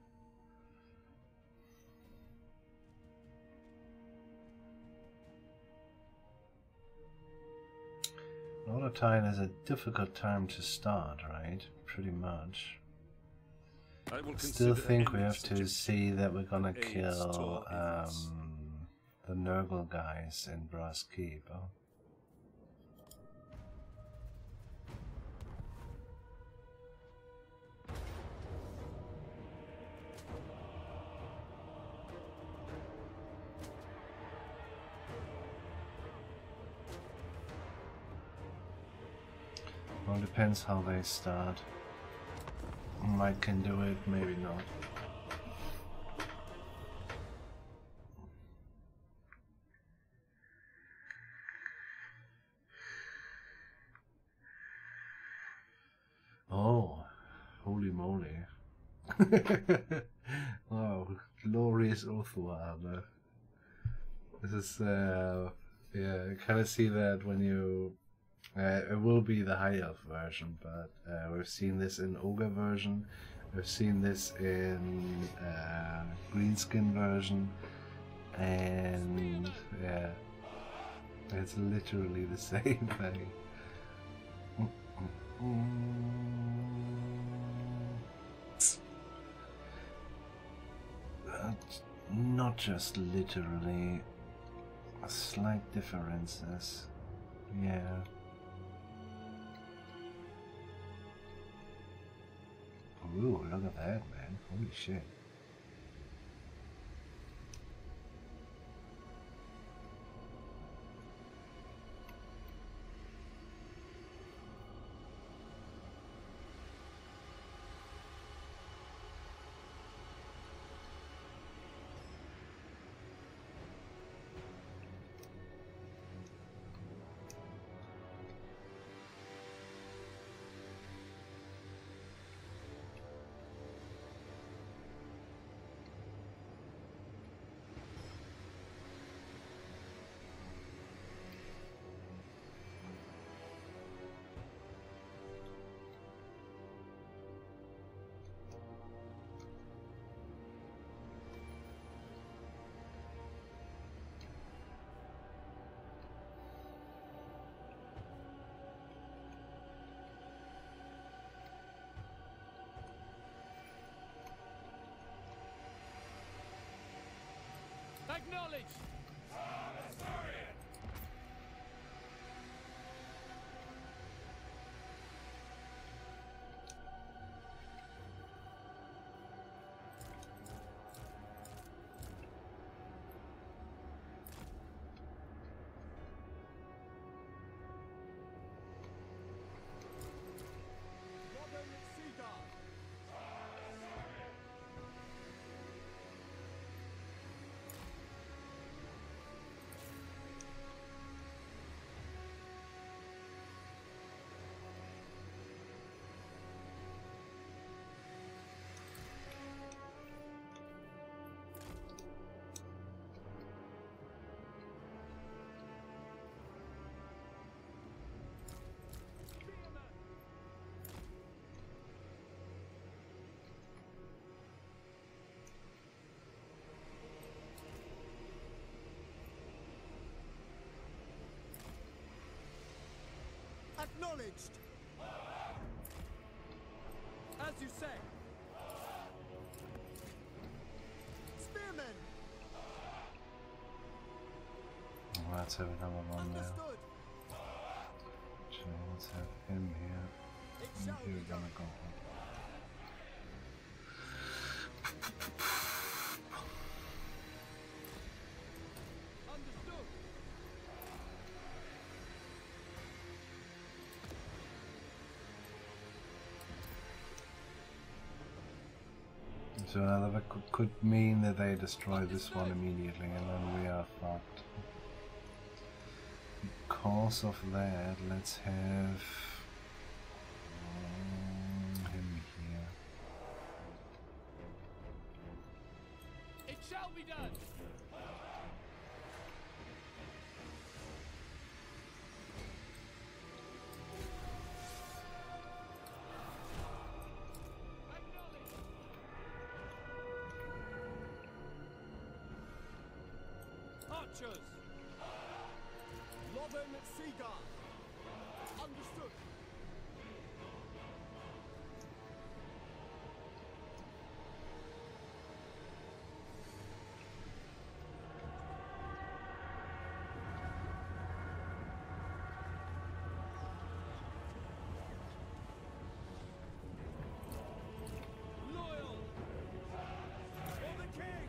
Lothern is a difficult time to start, right? Pretty much. I will Still think any we have to suggestion. see that we're gonna Aids kill to our efforts. um, the Nurgle guys in Brass Keep. Huh? Well, depends how they start. Might can do it, maybe not. Wow, glorious Ulthuan. This is, uh, yeah, I kind of see that when you. Uh, it will be the High Elf version, but uh, we've seen this in Ogre version, we've seen this in uh, Greenskin version, and yeah, it's literally the same thing. But not just literally, slight differences, yeah. Ooh, look at that, man. Holy shit. Acknowledged! Lothern Seaguard. Acknowledged. As you say. Spearmen. Oh, let's have another one there. Understood. So let's have him here. It And shall you're be gonna done. go. Understood! So now that could, could mean that they destroy this one immediately, and then we are fucked. Because of that, let's have um, him here. It shall be done! Archers. Lothern Seaguard. Understood. Loyal! For the king.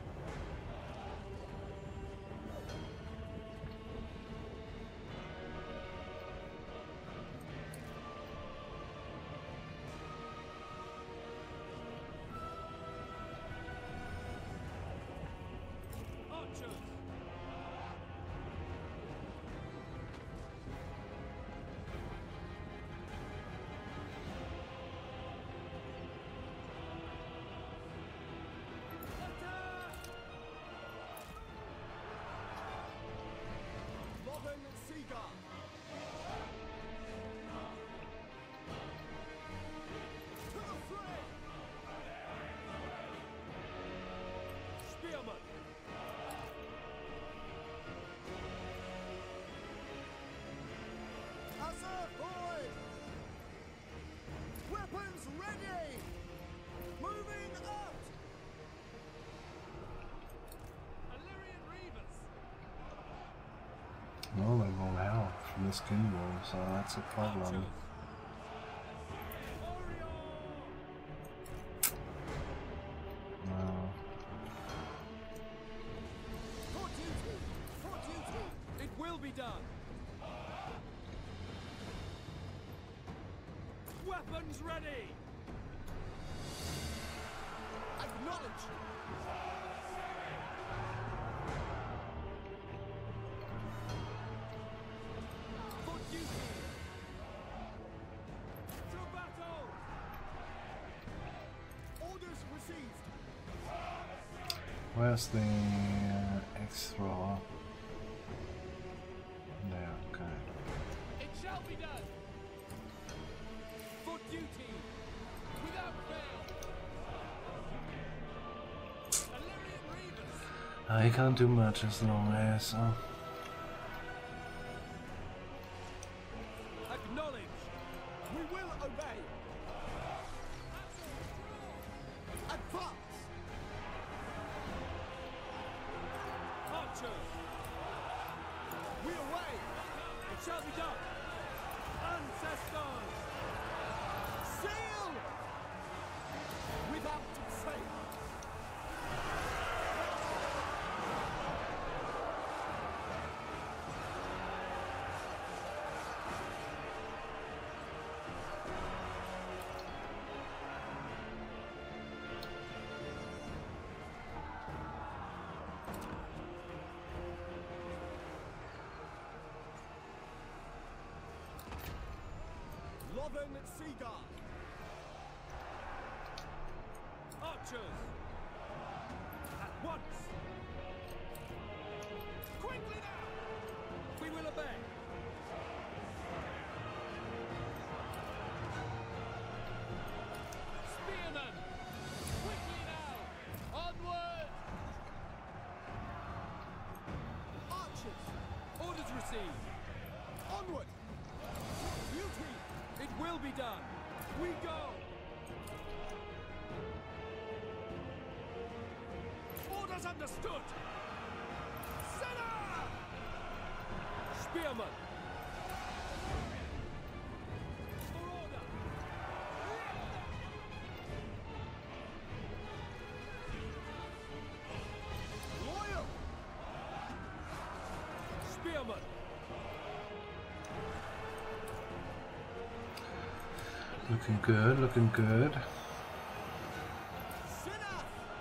Lothern Seaguard. To the fray! Spearman! Hussar forward! Weapons ready! Moving out! Illyrian Reavers. Well, they roll out from the skin wall, so that's a problem. No. For duty! For duty! It will be done! Weapons ready! Acknowledge! For duty! To battle! Orders received! Where's the uh, X thrower? There, okay. It shall be done. For duty! Without fail. Illyrian Reavers. I can't do much as long as. So. Acknowledge! We will obey! Advance! Archers! We away! It shall be done! Ancestors! Sail! Without fail! Lothern Seaguard! Archers! At once! Quickly now! We will obey! Spearmen. Quickly now. Onward. Archers! Orders received! Onward! Duty! It will be done! We go! Orders understood! Senna! Spearman! For order! Loyal! Spearman! Looking good, looking good. Sinner!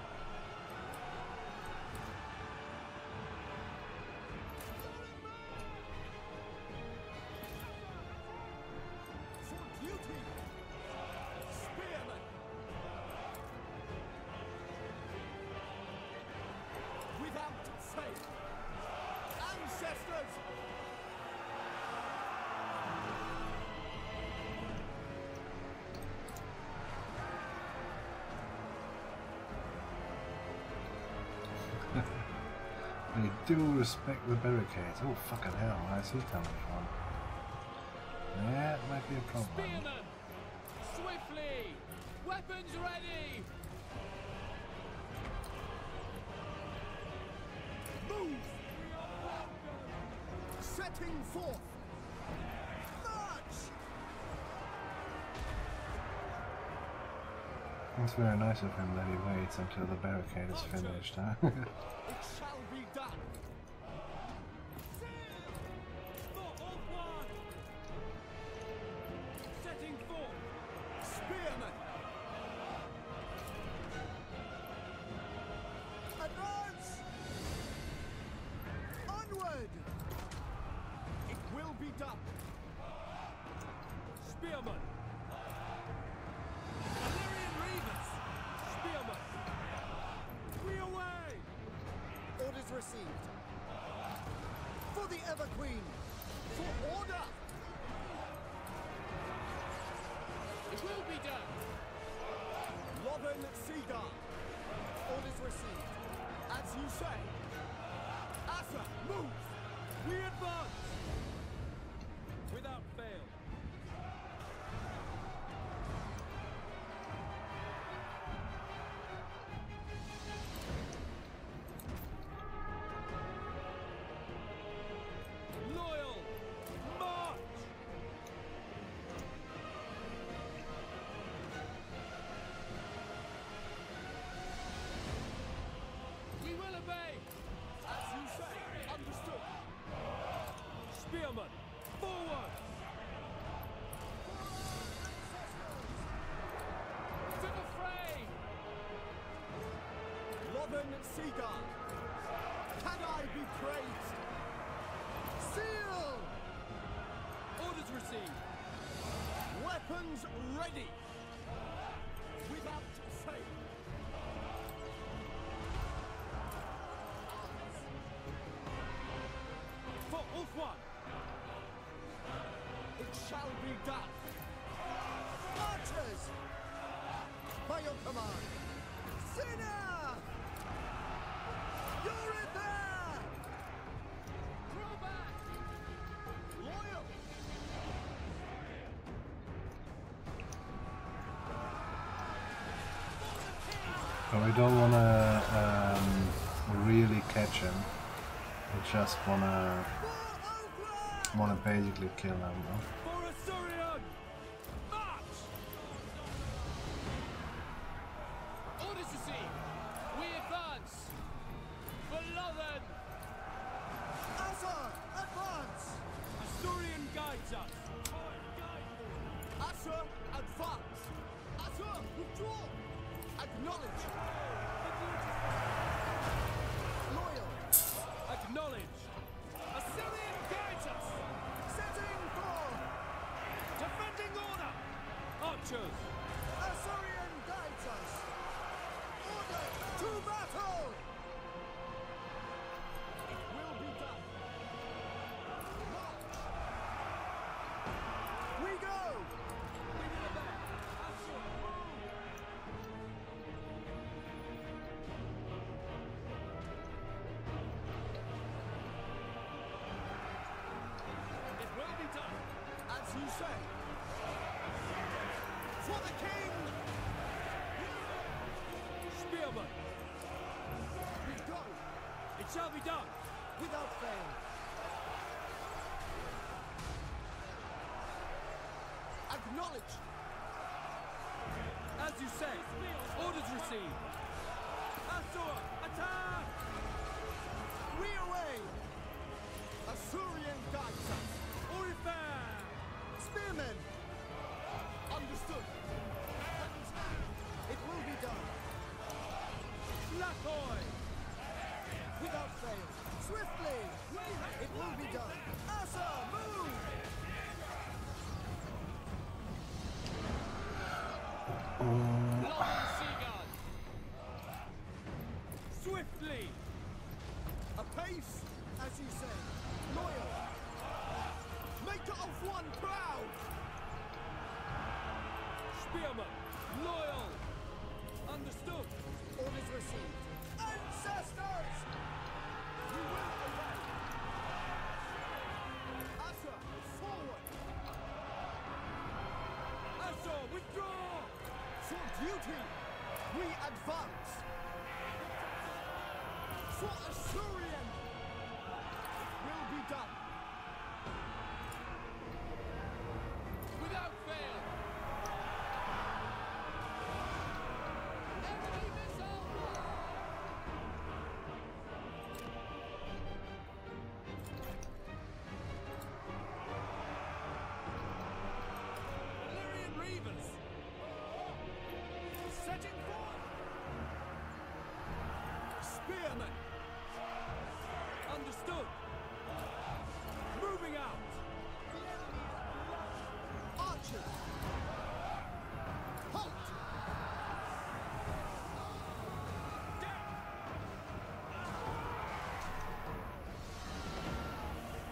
For duty! Spearman! Without faith! Ancestors! They do respect the barricades. Oh, fucking hell, where's he coming from? That might be a problem. Spearmen. Swiftly. Weapons ready. Move! Setting forth! March! It's very nice of him that he waits until the barricade is finished, huh? It shall be done! For Ulthuan! Setting forth! Spearman! Advance! Onward! It will be done! Spearman! Illyrian Reavers! Spearman! We away! Orders received. For the Ever Queen! For order! It will be done. Lothern Seaguard. Orders received. As you say. Asa, move! We advance! Without fail. Loyal! March! We will obey. As you say. Understood. Spearmen, forward! To the fray. Lothern Seaguard. Can I be praised? Seal! Orders received. Weapons ready. Without fail. For Ulthuan. It shall be done. Archers! By your command. Sinner! You're in there! Draw back. Loyal! But we don't want to um, really catch him. We just want to want to basically kill him. No? For Eltharion! March! Orders received. We advance. For Lothern. Asa, advance! Eltharion guides us. Asa, advance! Asa, withdraw! Acknowledge! Loyal! Acknowledge! Assyrian guides us! Setting for! Defending order! Archers! Assyrian guides us! Order to battle! It will be done! March! We go! We will obey! Assyrian, move! It will be done, as you say. For the king! Spearmen! We go! It shall be done! Without fail! Acknowledge! As you say, orders received! Asur, attack! We away! Assyrian guides us! Orifan! Spearmen! Understood! It will be done! Lathoi! Without fail! Swiftly! It will be done! Asa, move! Lothern Seaguard. Swiftly! Apace, as you say. Loyal! Maker of one proud! Spearman! Loyal! Understood! Orders received. Ancestors! We will obey! Asa, forward! Asa, withdraw! For duty, we advance! For Assyrian! Will be done! Without fail. Enemy missile. Illyrian Reavers! Setting forth! Spearmen! Understood! Moving out! Archers! Halt! Death!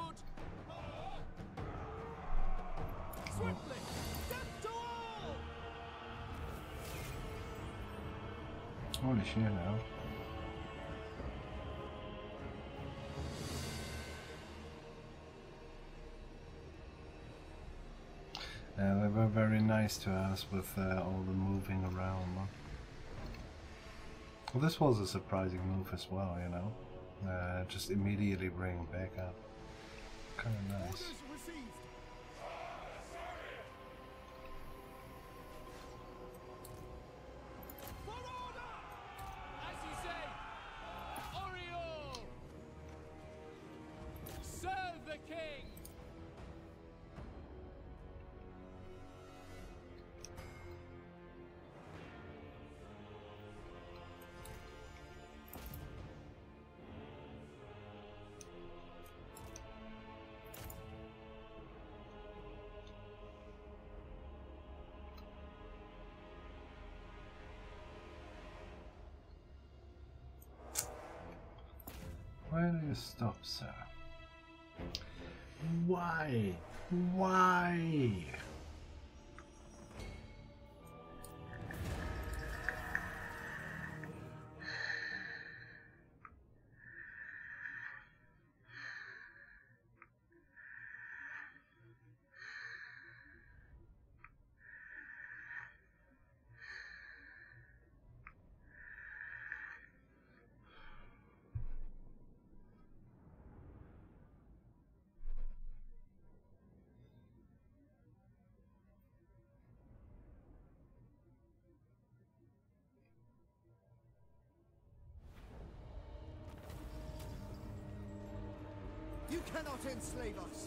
good. Swiftly, death to all! Holy shit now. Uh, they were very nice to us with uh, all the moving around. Huh? Well, this was a surprising move as well, you know. Uh, just immediately bring back up. Kind of nice. Orders received. For order! As you say, Oriole! Serve the king! Why do you stop, sir? Why? Why? You cannot enslave us.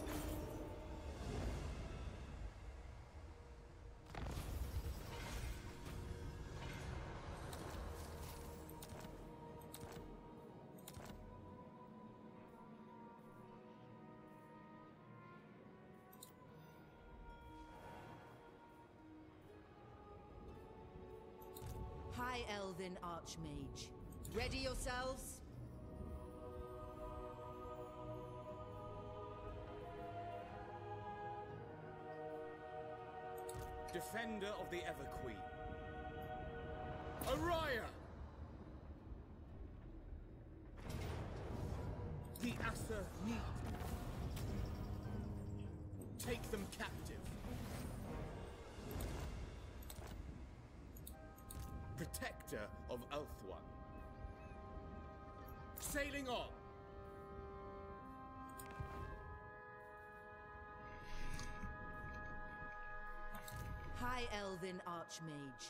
High Elven Archmage. Ready yourselves? Defender of the Everqueen. Araya! The Asa need. Take them captive. Protector of Ulthuan. Sailing on. High Elven Archmage.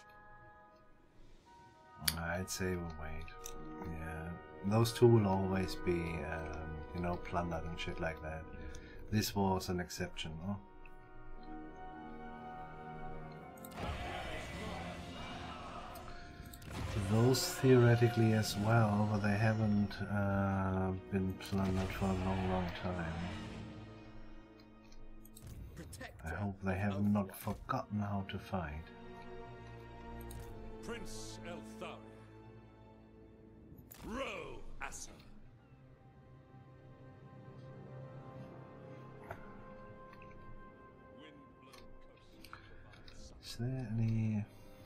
I'd say we'll wait. Yeah, those two will always be, um, you know, plundered and shit like that. This was an exception, huh? Those theoretically as well, but they haven't uh, been plundered for a long, long time. I hope they have not forgotten how to fight. Prince Eltharion. Row, Asa. Is there any...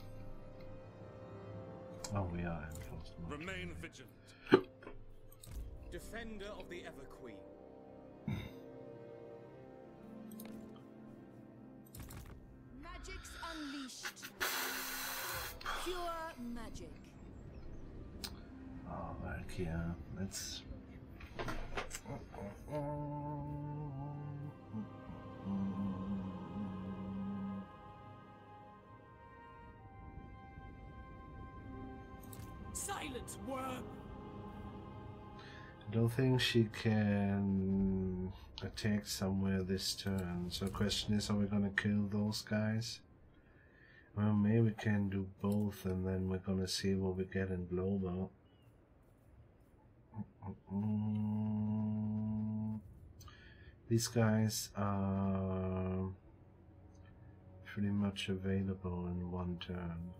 Oh, we are enforced. Remain vigilant. Defender of the Everqueen. Magic's unleashed. Pure magic. Oh, like, yeah, let's... Silence, worm! I don't think she can attack somewhere this turn. So the question is, are we gonna kill those guys? Well, maybe we can do both and then we're gonna see what we get in global. These guys are pretty much available in one turn.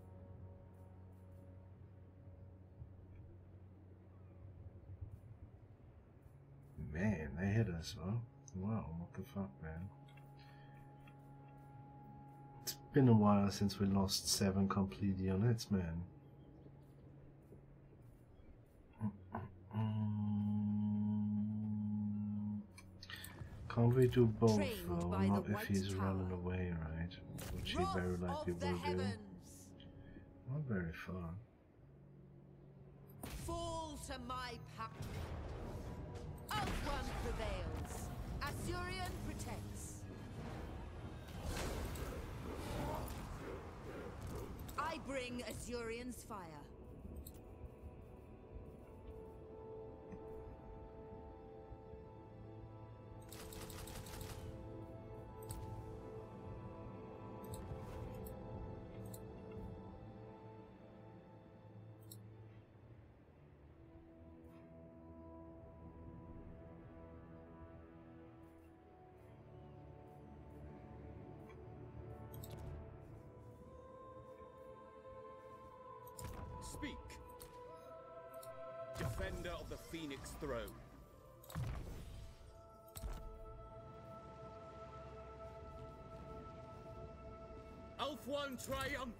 Man, they hit us, huh? Wow, what the fuck, man? It's been a while since we lost seven complete units, man. Can't we do both, though? Not if he's running away, right? Which he very likely will do. Not very far. Fall to my power. Ulthuan prevails. Assyrian protects. I bring Assyrian's fire. Speak, defender of the Phoenix throne. Ulthuan triumphant.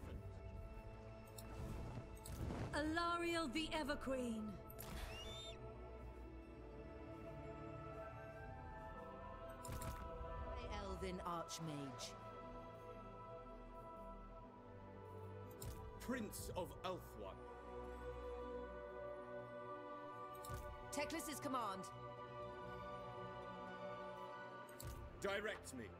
Eltharion the Everqueen. Elven Archmage. Prince of Ulthuan. Teclis's command. Direct me.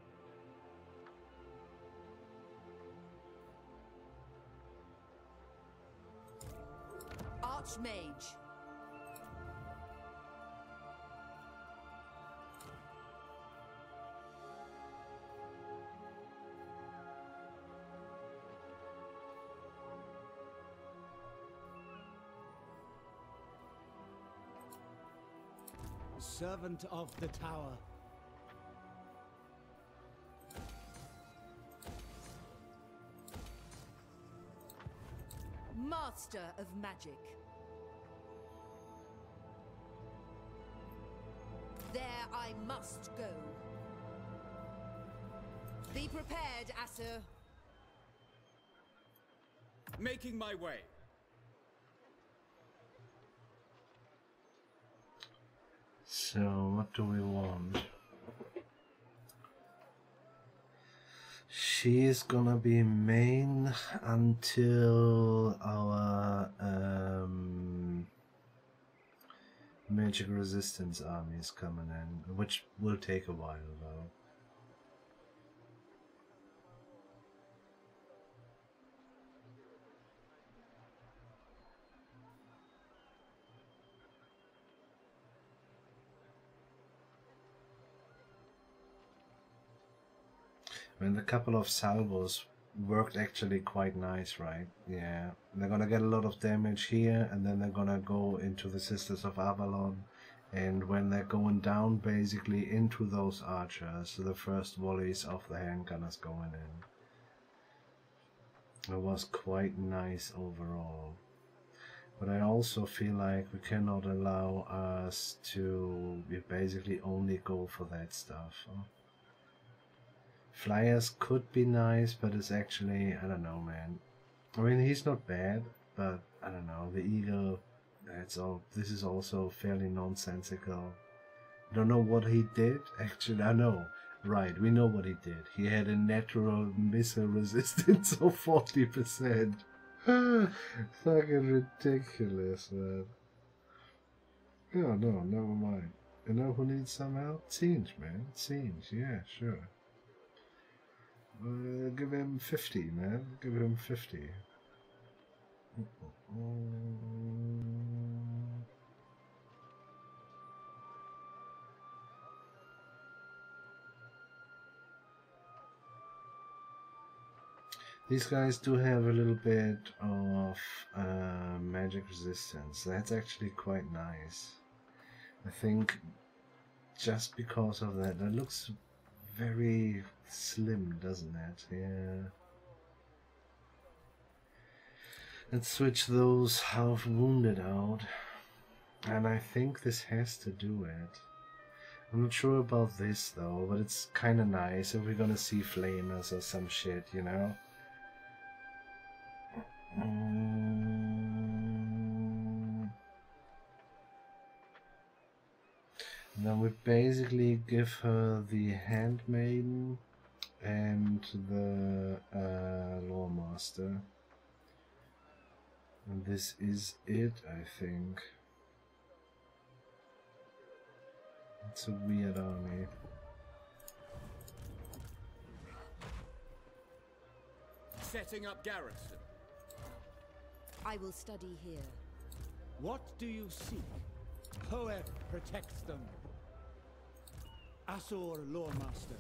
Archmage. Servant of the tower. Master of magic. There I must go. Be prepared, Asur. Making my way. So, what do we want? She is gonna be main until our um, magic resistance army is coming in, which will take a while though. I mean, the couple of salvos worked actually quite nice, right? Yeah, they're gonna get a lot of damage here, and then they're gonna go into the Sisters of Avalon, and when they're going down basically into those archers, the first volleys of the handgunners going in. It was quite nice overall. But I also feel like we cannot allow us to basically only go for that stuff. Huh? Flyers could be nice, but it's actually, I don't know, man. I mean, he's not bad, but I don't know, the eagle, that's all. This is also fairly nonsensical. I don't know what he did. Actually, I know. Right, we know what he did. He had a natural missile resistance of forty percent. Fucking ridiculous, man. Oh, no, never mind. You know who needs some help? Singe, man. Singe, yeah, sure. Uh, give him fifty, man. Give him fifty. These guys do have a little bit of uh, magic resistance. That's actually quite nice. I think just because of that, that looks very slim, doesn't it? Yeah. Let's switch those half wounded out. And I think this has to do it. I'm not sure about this though, but it's kind of nice if we're gonna see flamers or some shit, you know? Mm. Then we basically give her the handmaiden and the uh, lawmaster. And this is it, I think. It's a weird army. Setting up garrison. I will study here. What do you seek? Hoeth protects them. Asor Loremaster.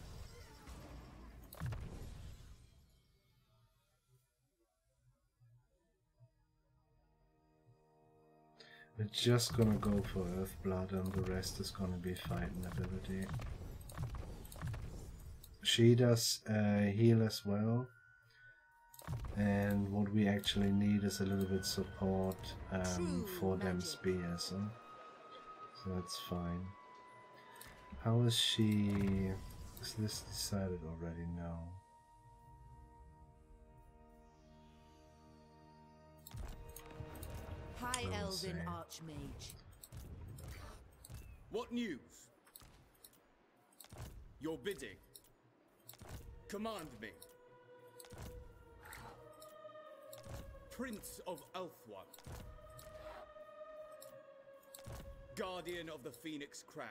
We're just gonna go for Earthblood and the rest is gonna be fighting ability. She does uh, heal as well. And what we actually need is a little bit support um, for them spears. Huh? So that's fine. How is she... Is this decided already? No. High Elven Archmage. What news? Your bidding. Command me. Prince of Ulthuan. Guardian of the Phoenix Crown.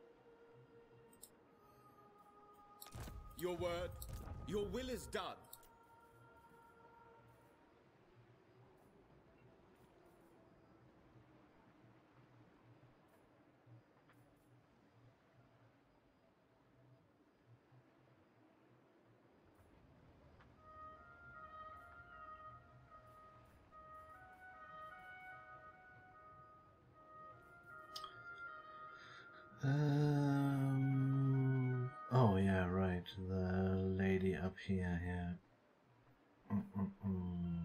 Your word, your will is done. Um, oh yeah, right. The lady up here, yeah. Mm -mm -mm.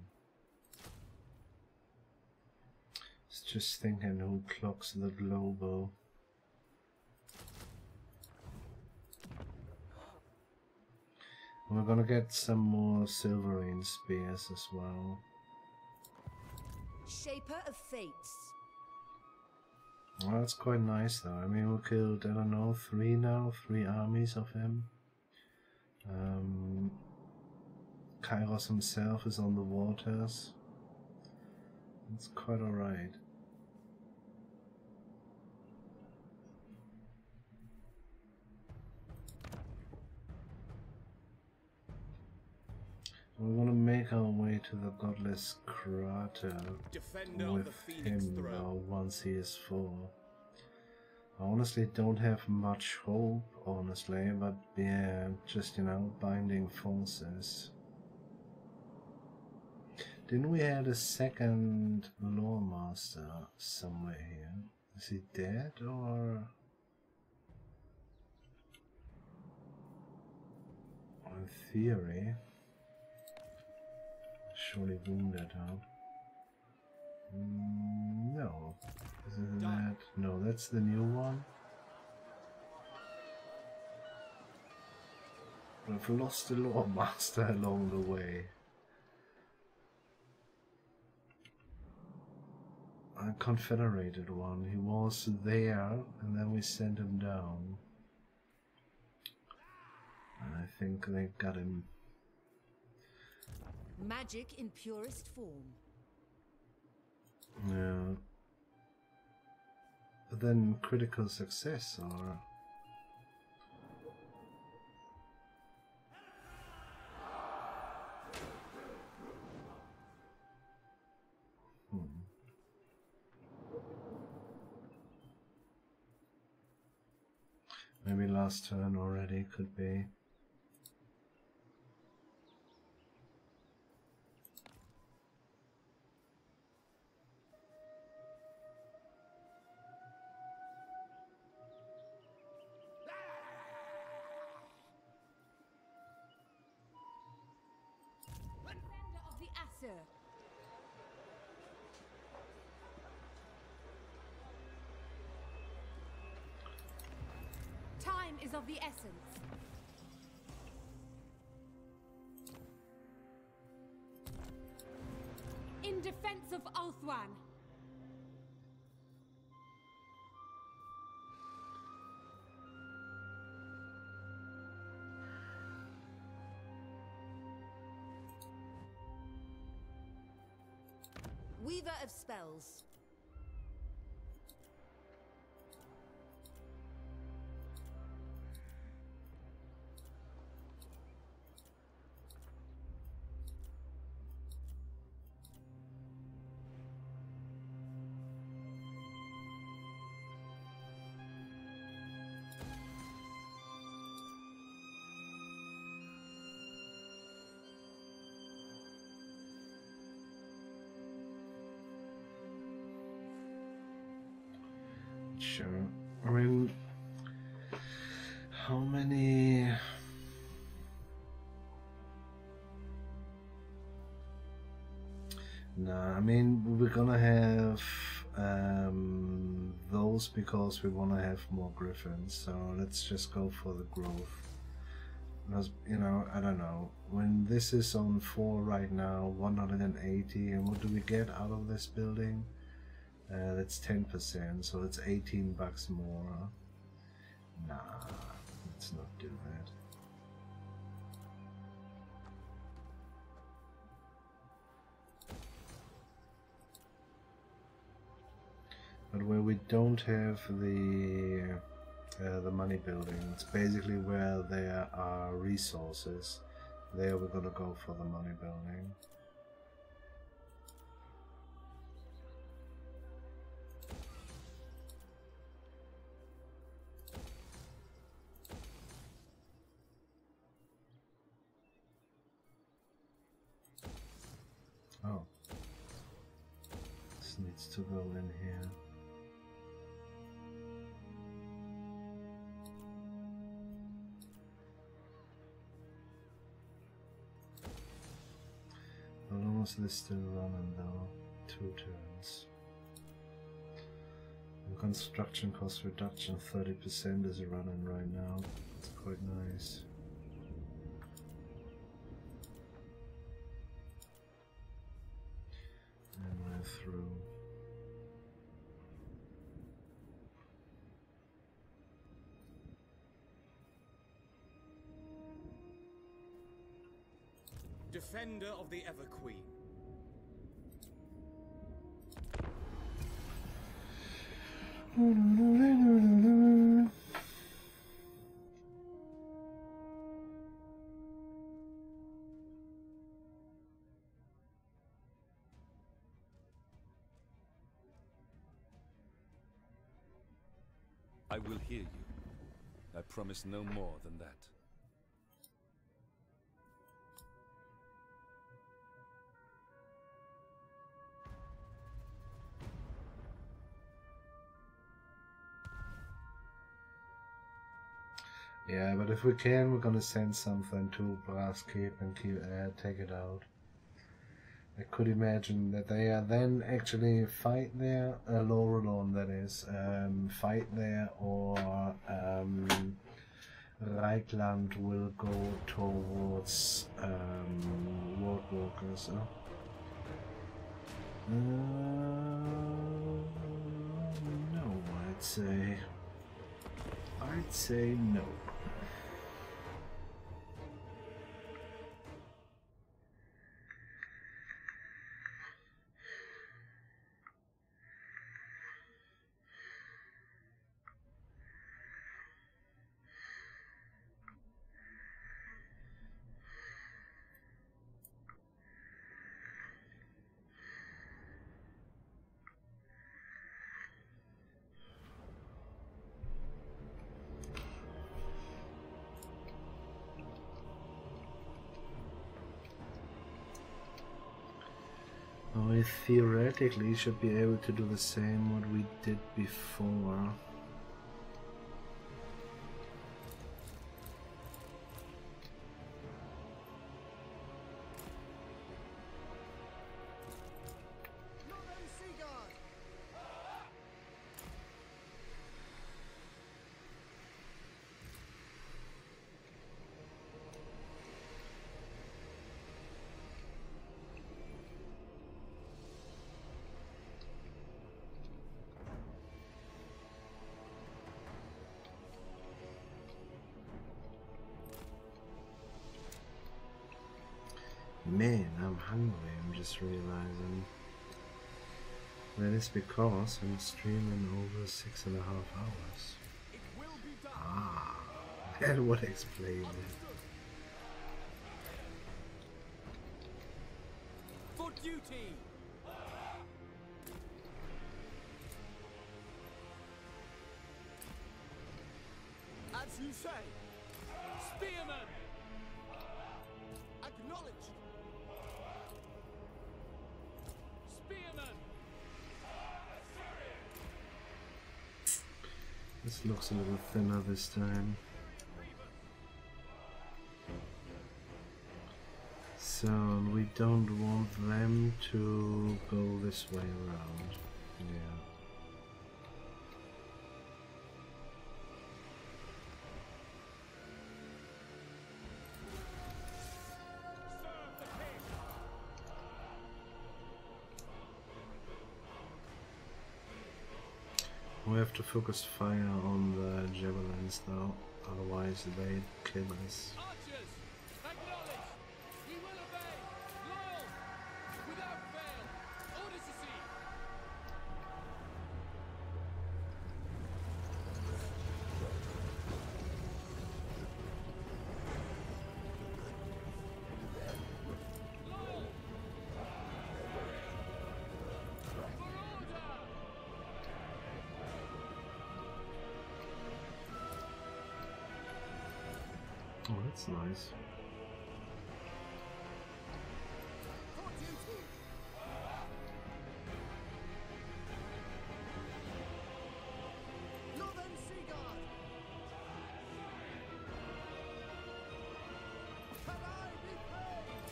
It's just thinking who clocks the global. We're gonna get some more silverine spears as well. Shaper of Fates. Well, that's quite nice though. I mean, we killed, I don't know, three now, three armies of him. Um, Kairos himself is on the waters. It's quite alright. We're gonna make our way to the Godless Crater Defender with of the Phoenix him Throne. though, once he is full. I honestly don't have much hope, honestly, but yeah, just, you know, binding forces. Didn't we have a second Lawmaster somewhere here? Is he dead or... In theory... Surely wounded, huh? Mm, no. Isn't that... No, that's the new one. We've lost the Lawmaster along the way. A confederated one. He was there, and then we sent him down. And I think they got him. Magic in purest form. Yeah. But then critical success, or... Hmm. Maybe last turn already, could be. is of the essence. In defense of Ulthuan. Weaver of spells. Sure. I mean, how many? Nah, I mean, we're gonna have um, those because we want to have more griffins. So let's just go for the growth. Because, you know, I don't know. When this is on four right now, one hundred eighty, and what do we get out of this building? Uh, that's ten percent, so it's eighteen bucks more. Nah, let's not do that. But where we don't have the uh, the money building, it's basically where there are resources. There we're gonna go for the money building. Oh, this needs to go in here. How long is this still running though? Two turns. The construction cost reduction thirty percent is running right now. It's quite nice. And we're through. Defender of the Ever Queen. I will hear you. I promise no more than that. Yeah, but if we can, we're gonna send something to Brass Keep and keep, uh, take it out. I could imagine that they are then actually fight there, uh, Lothern that is, um, fight there, or um, Reichland will go towards um, Worldwalkers. Huh? Uh, no, I'd say. I'd say no. We theoretically should be able to do the same what we did before. Lothern Seaguard. Man, I'm hungry, I'm just realizing. That is because I'm streaming over six and a half hours. It will be done. Ah, that would explain it. For duty. As you say. Spearman! Acknowledged. Spearman! This looks a little thinner this time. So we don't want them to go this way around. Yeah. We have to focus fire on the javelins though, otherwise they kill us. Archers! Acknowledged! We will obey! Loyal! Without fail! Orders to see! Loyal! For order! Oh, that's nice. For duty. Lothern Seaguard. Can I be praised?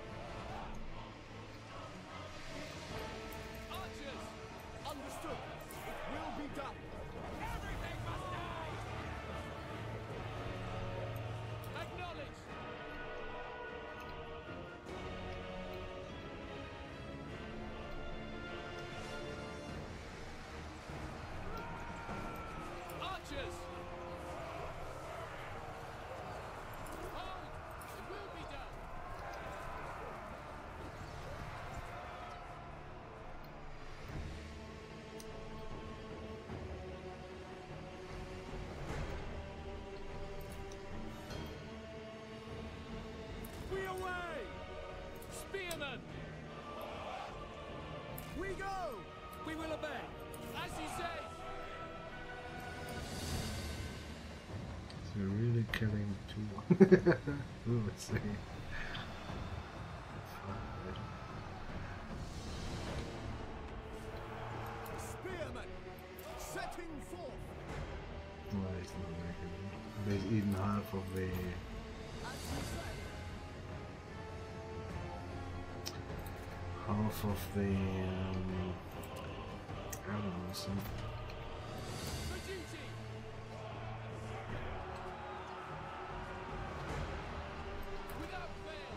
Archers! Understood. It will be done. Everything must die! Acknowledged! Archers! Hold! It will be done! We away. Spearman! We go. We will obey. As he says! So we're really killing two. Ooh, let's see. Spearman. Setting forth. Well, he's not making it. He's eaten half of the As you say. half of the um, arrows. For duty! Without fail!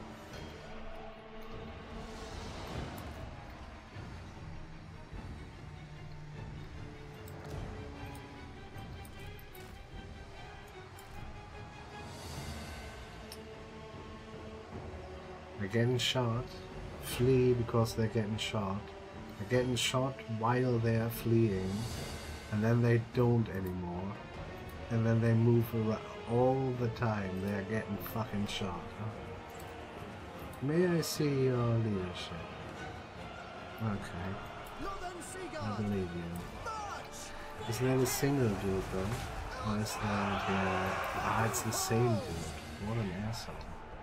They're getting shot. Flee because they're getting shot. They're getting shot while they're fleeing, and then they don't anymore. And then they move around all the time. They're getting fucking shot. May I see your leadership? Okay, Lothern I Seaguard. believe you. March. Isn't that a single dude though? Or is that uh, ah, it's the same dude. What an asshole.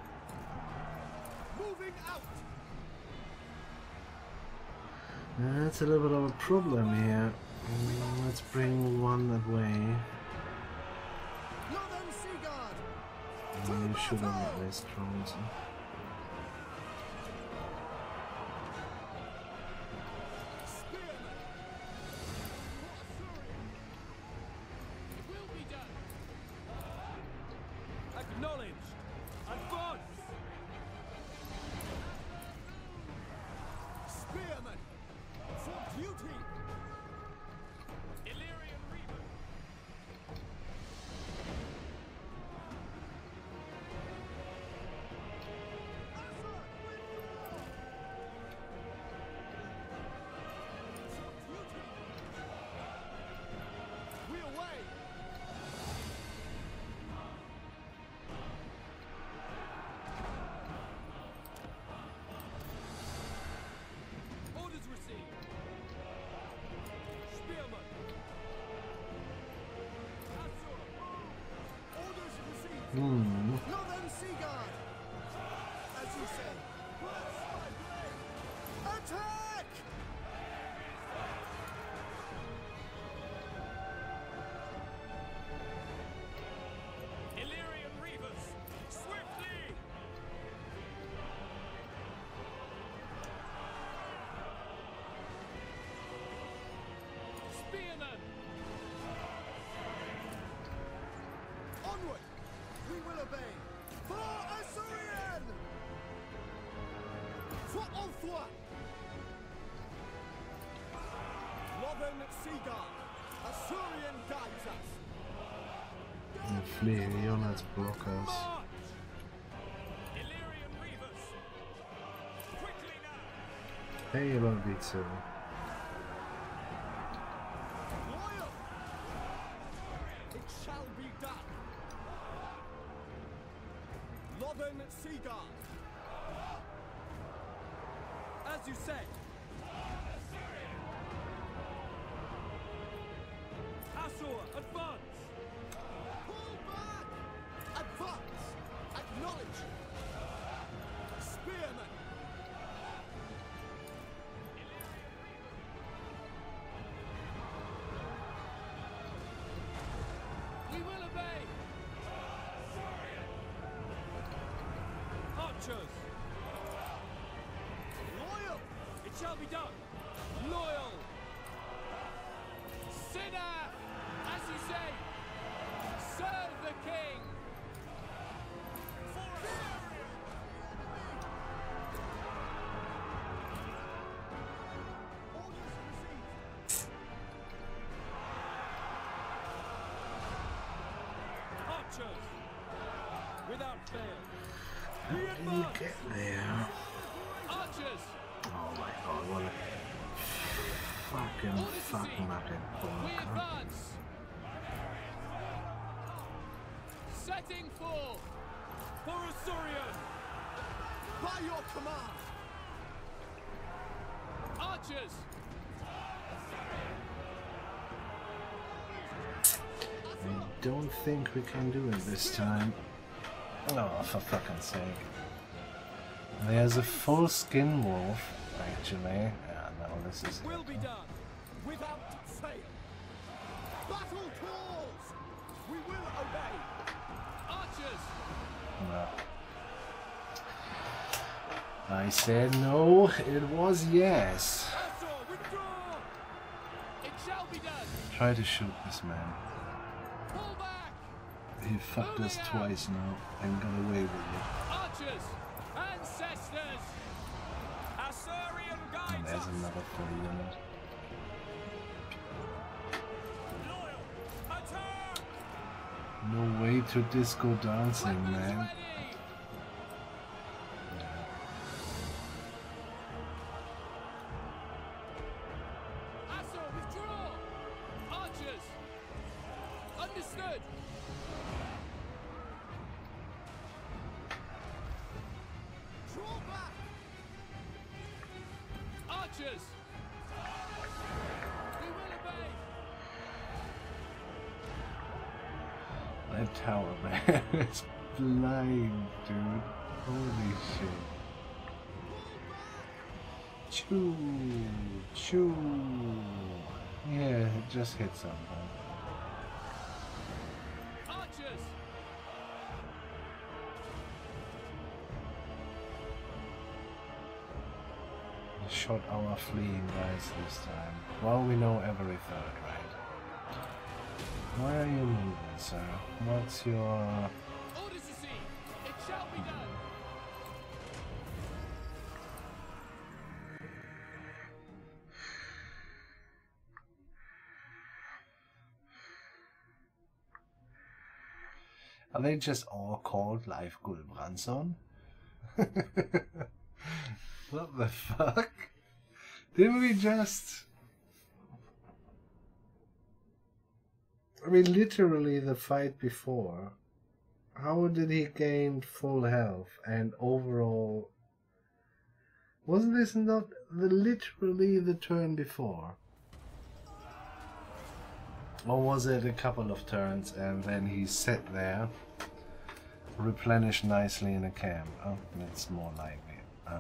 Moving out. That's a little bit of a problem here. Mm, Let's bring one away. Lothern Seaguard. Mm, You should have got this strong. So. Spearman. It will be done! Acknowledged. Advance. Spearman. For duty. Illyrian Reaver! Asa with Hmm. Lothern Seaguard! As you say. Attack! Illyrian Reavers, swiftly! Spearmen! Onward! We will obey! For Eltharion! For Ulthuan! Lothern Seaguard! Eltharion guides us! Eltharion als blockers. Illyrian Reavers! Quickly now! Hey, about Vitzel. Loyal! It shall be done! Lothern Seaguard! As you say! Asur, advance! Pull back! Advance! Acknowledge! Spearmen! We will obey! Archers! Loyal! It shall be done! Loyal! Sinner! As you say! Serve the king! Orders received! Archers! Without fail! How did you get there? Archers! Oh my god, what a fucking Orders fuck received! market We blocker. advance! Setting forth! For Eltharion! By your command! Archers! I don't think we can do it this time. Oh, for fucking sake. There's a full skin wolf, actually. Yeah, no, this is Will be done without fail. Battle calls! We will obey. Archers! no. I said no, it was yes. Asur, withdraw! It shall be done! Try to shoot this man. Pull back! He fucked us twice now and got away with it. Archers! Ancestors! Asurian And guides there's us! another full unit. Loyal! Attack! No way to disco dancing, Weapons man. ready! Asur, withdraw! Archers! Understood! Draw back! Archers! We will obey! That tower, man, is blind, dude. Holy shit. Choo, choo. Yeah, it just hit something. Archers! Shot our fleeing guys this time. Well, we know every third, right? Why are you moving, sir? What's your... Orders to see! It shall be done! Are they just all called Leif Gulbranson? What the fuck? Didn't we just... I mean, literally the fight before. How did he gain full health and overall... Wasn't this not the, literally the turn before? Or was it a couple of turns and then he sat there replenish nicely in a camp. Oh, that's more likely. Oh,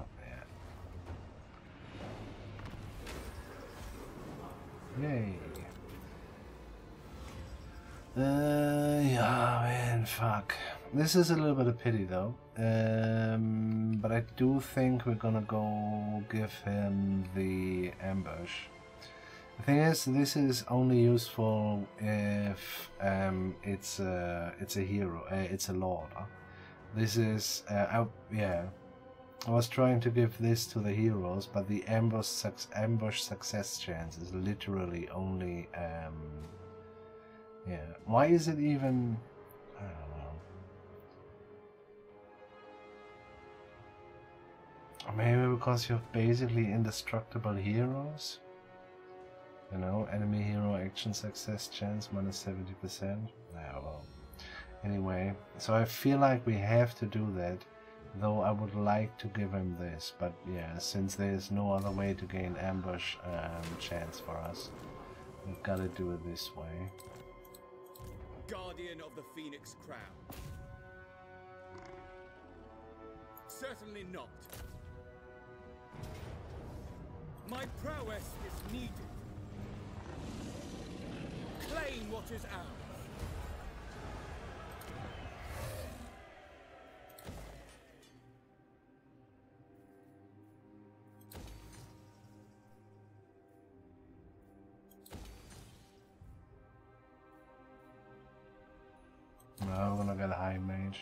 yeah. Yay. Uh, yeah, man, fuck. This is a little bit of pity, though. Um, but I do think we're gonna go give him the ambush. The thing is, this is only useful if um, it's a it's a hero, uh, it's a lord. Huh? This is, uh, I, yeah. I was trying to give this to the heroes, but the ambush suc ambush success chance is literally only. Um, yeah. Why is it even? I don't know. Maybe because you have basically indestructible heroes. You know, enemy hero action success chance minus seventy percent. Yeah, well. Anyway, so I feel like we have to do that, though I would like to give him this, but yeah, since there's no other way to gain ambush um, chance for us, we've got to do it this way. Guardian of the Phoenix Crown. Certainly not. My prowess is needed. Claim what is ours. No, we're gonna get a high mage.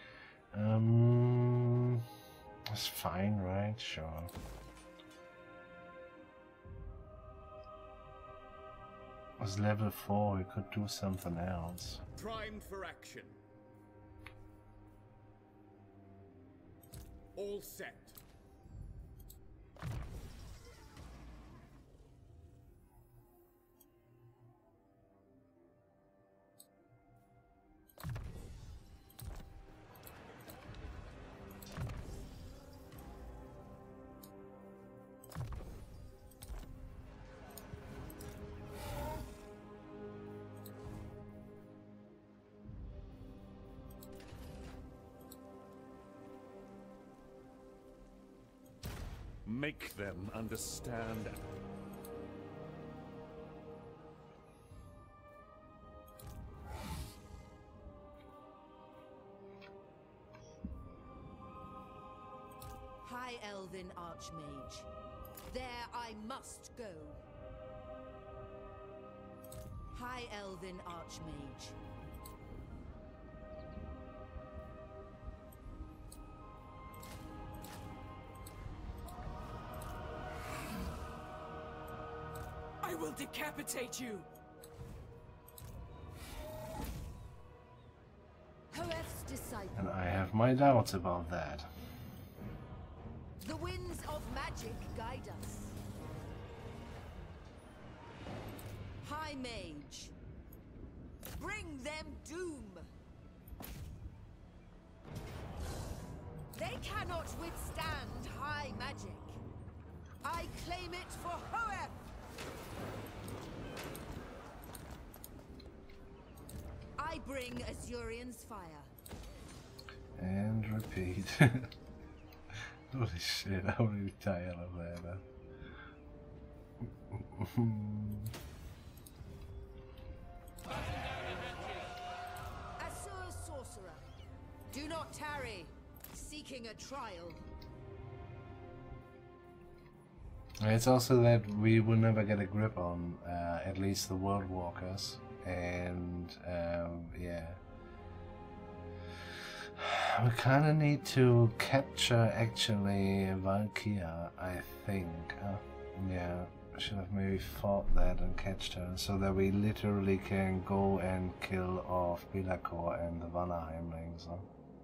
Um, that's fine, right? Sure. It was level four, we could do something else. Primed for action. All set. Make them understand. High Elven Archmage. There I must go. High Elven Archmage. I will decapitate you! Hoef's disciple. And I have my doubts about that. The winds of magic guide us. High Mage. Bring them doom! They cannot withstand high magic. I claim it for Hoef! I bring Azurion's fire. And repeat. Holy shit, I'm really tired of that. Huh? Azur sorcerer, do not tarry, seeking a trial. It's also that we will never get a grip on uh, at least the World Walkers, and um, yeah. We kind of need to capture, actually, Valkyria, I think. Uh, yeah, should have maybe fought that and catched her, so that we literally can go and kill off Bilakor and the Vanaheimlings. Huh?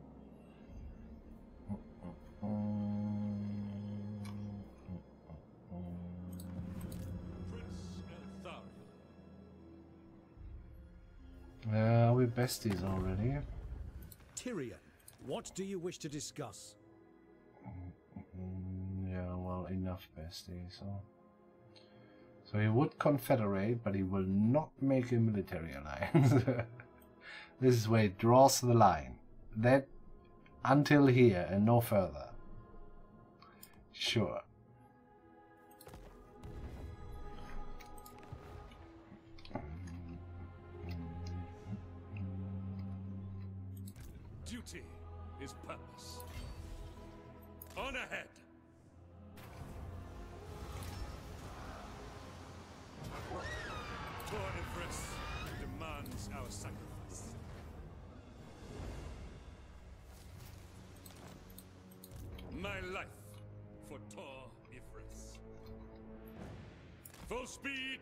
Uh, are we besties already? Tyrion, what do you wish to discuss? Mm, yeah, well, enough besties. So. so he would confederate, but he will not make a military alliance. This is where he draws the line. That until here and no further. Sure. Duty is purpose. On ahead! Tor Ifris demands our sacrifice. My life for Tor Ifris. Full speed!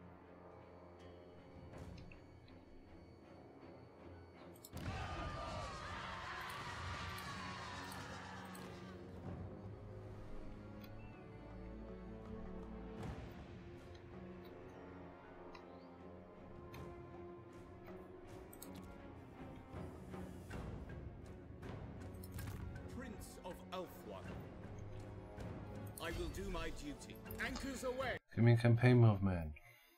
I will do my duty. Anchors away. Give me campaign movement.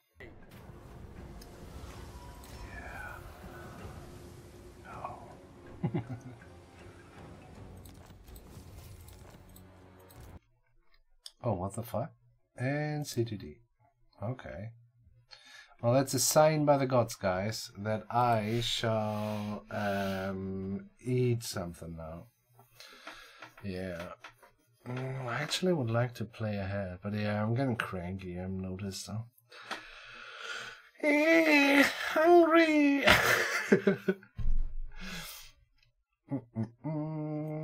Yeah. No. Oh, what the fuck? And C T D. Okay. Well, that's a sign by the gods, guys, that I shall um, eat something now. Yeah. Mm, I actually would like to play ahead, but yeah, I'm getting cranky, I've noticed, so. Eh, hungry! mm -mm -mm.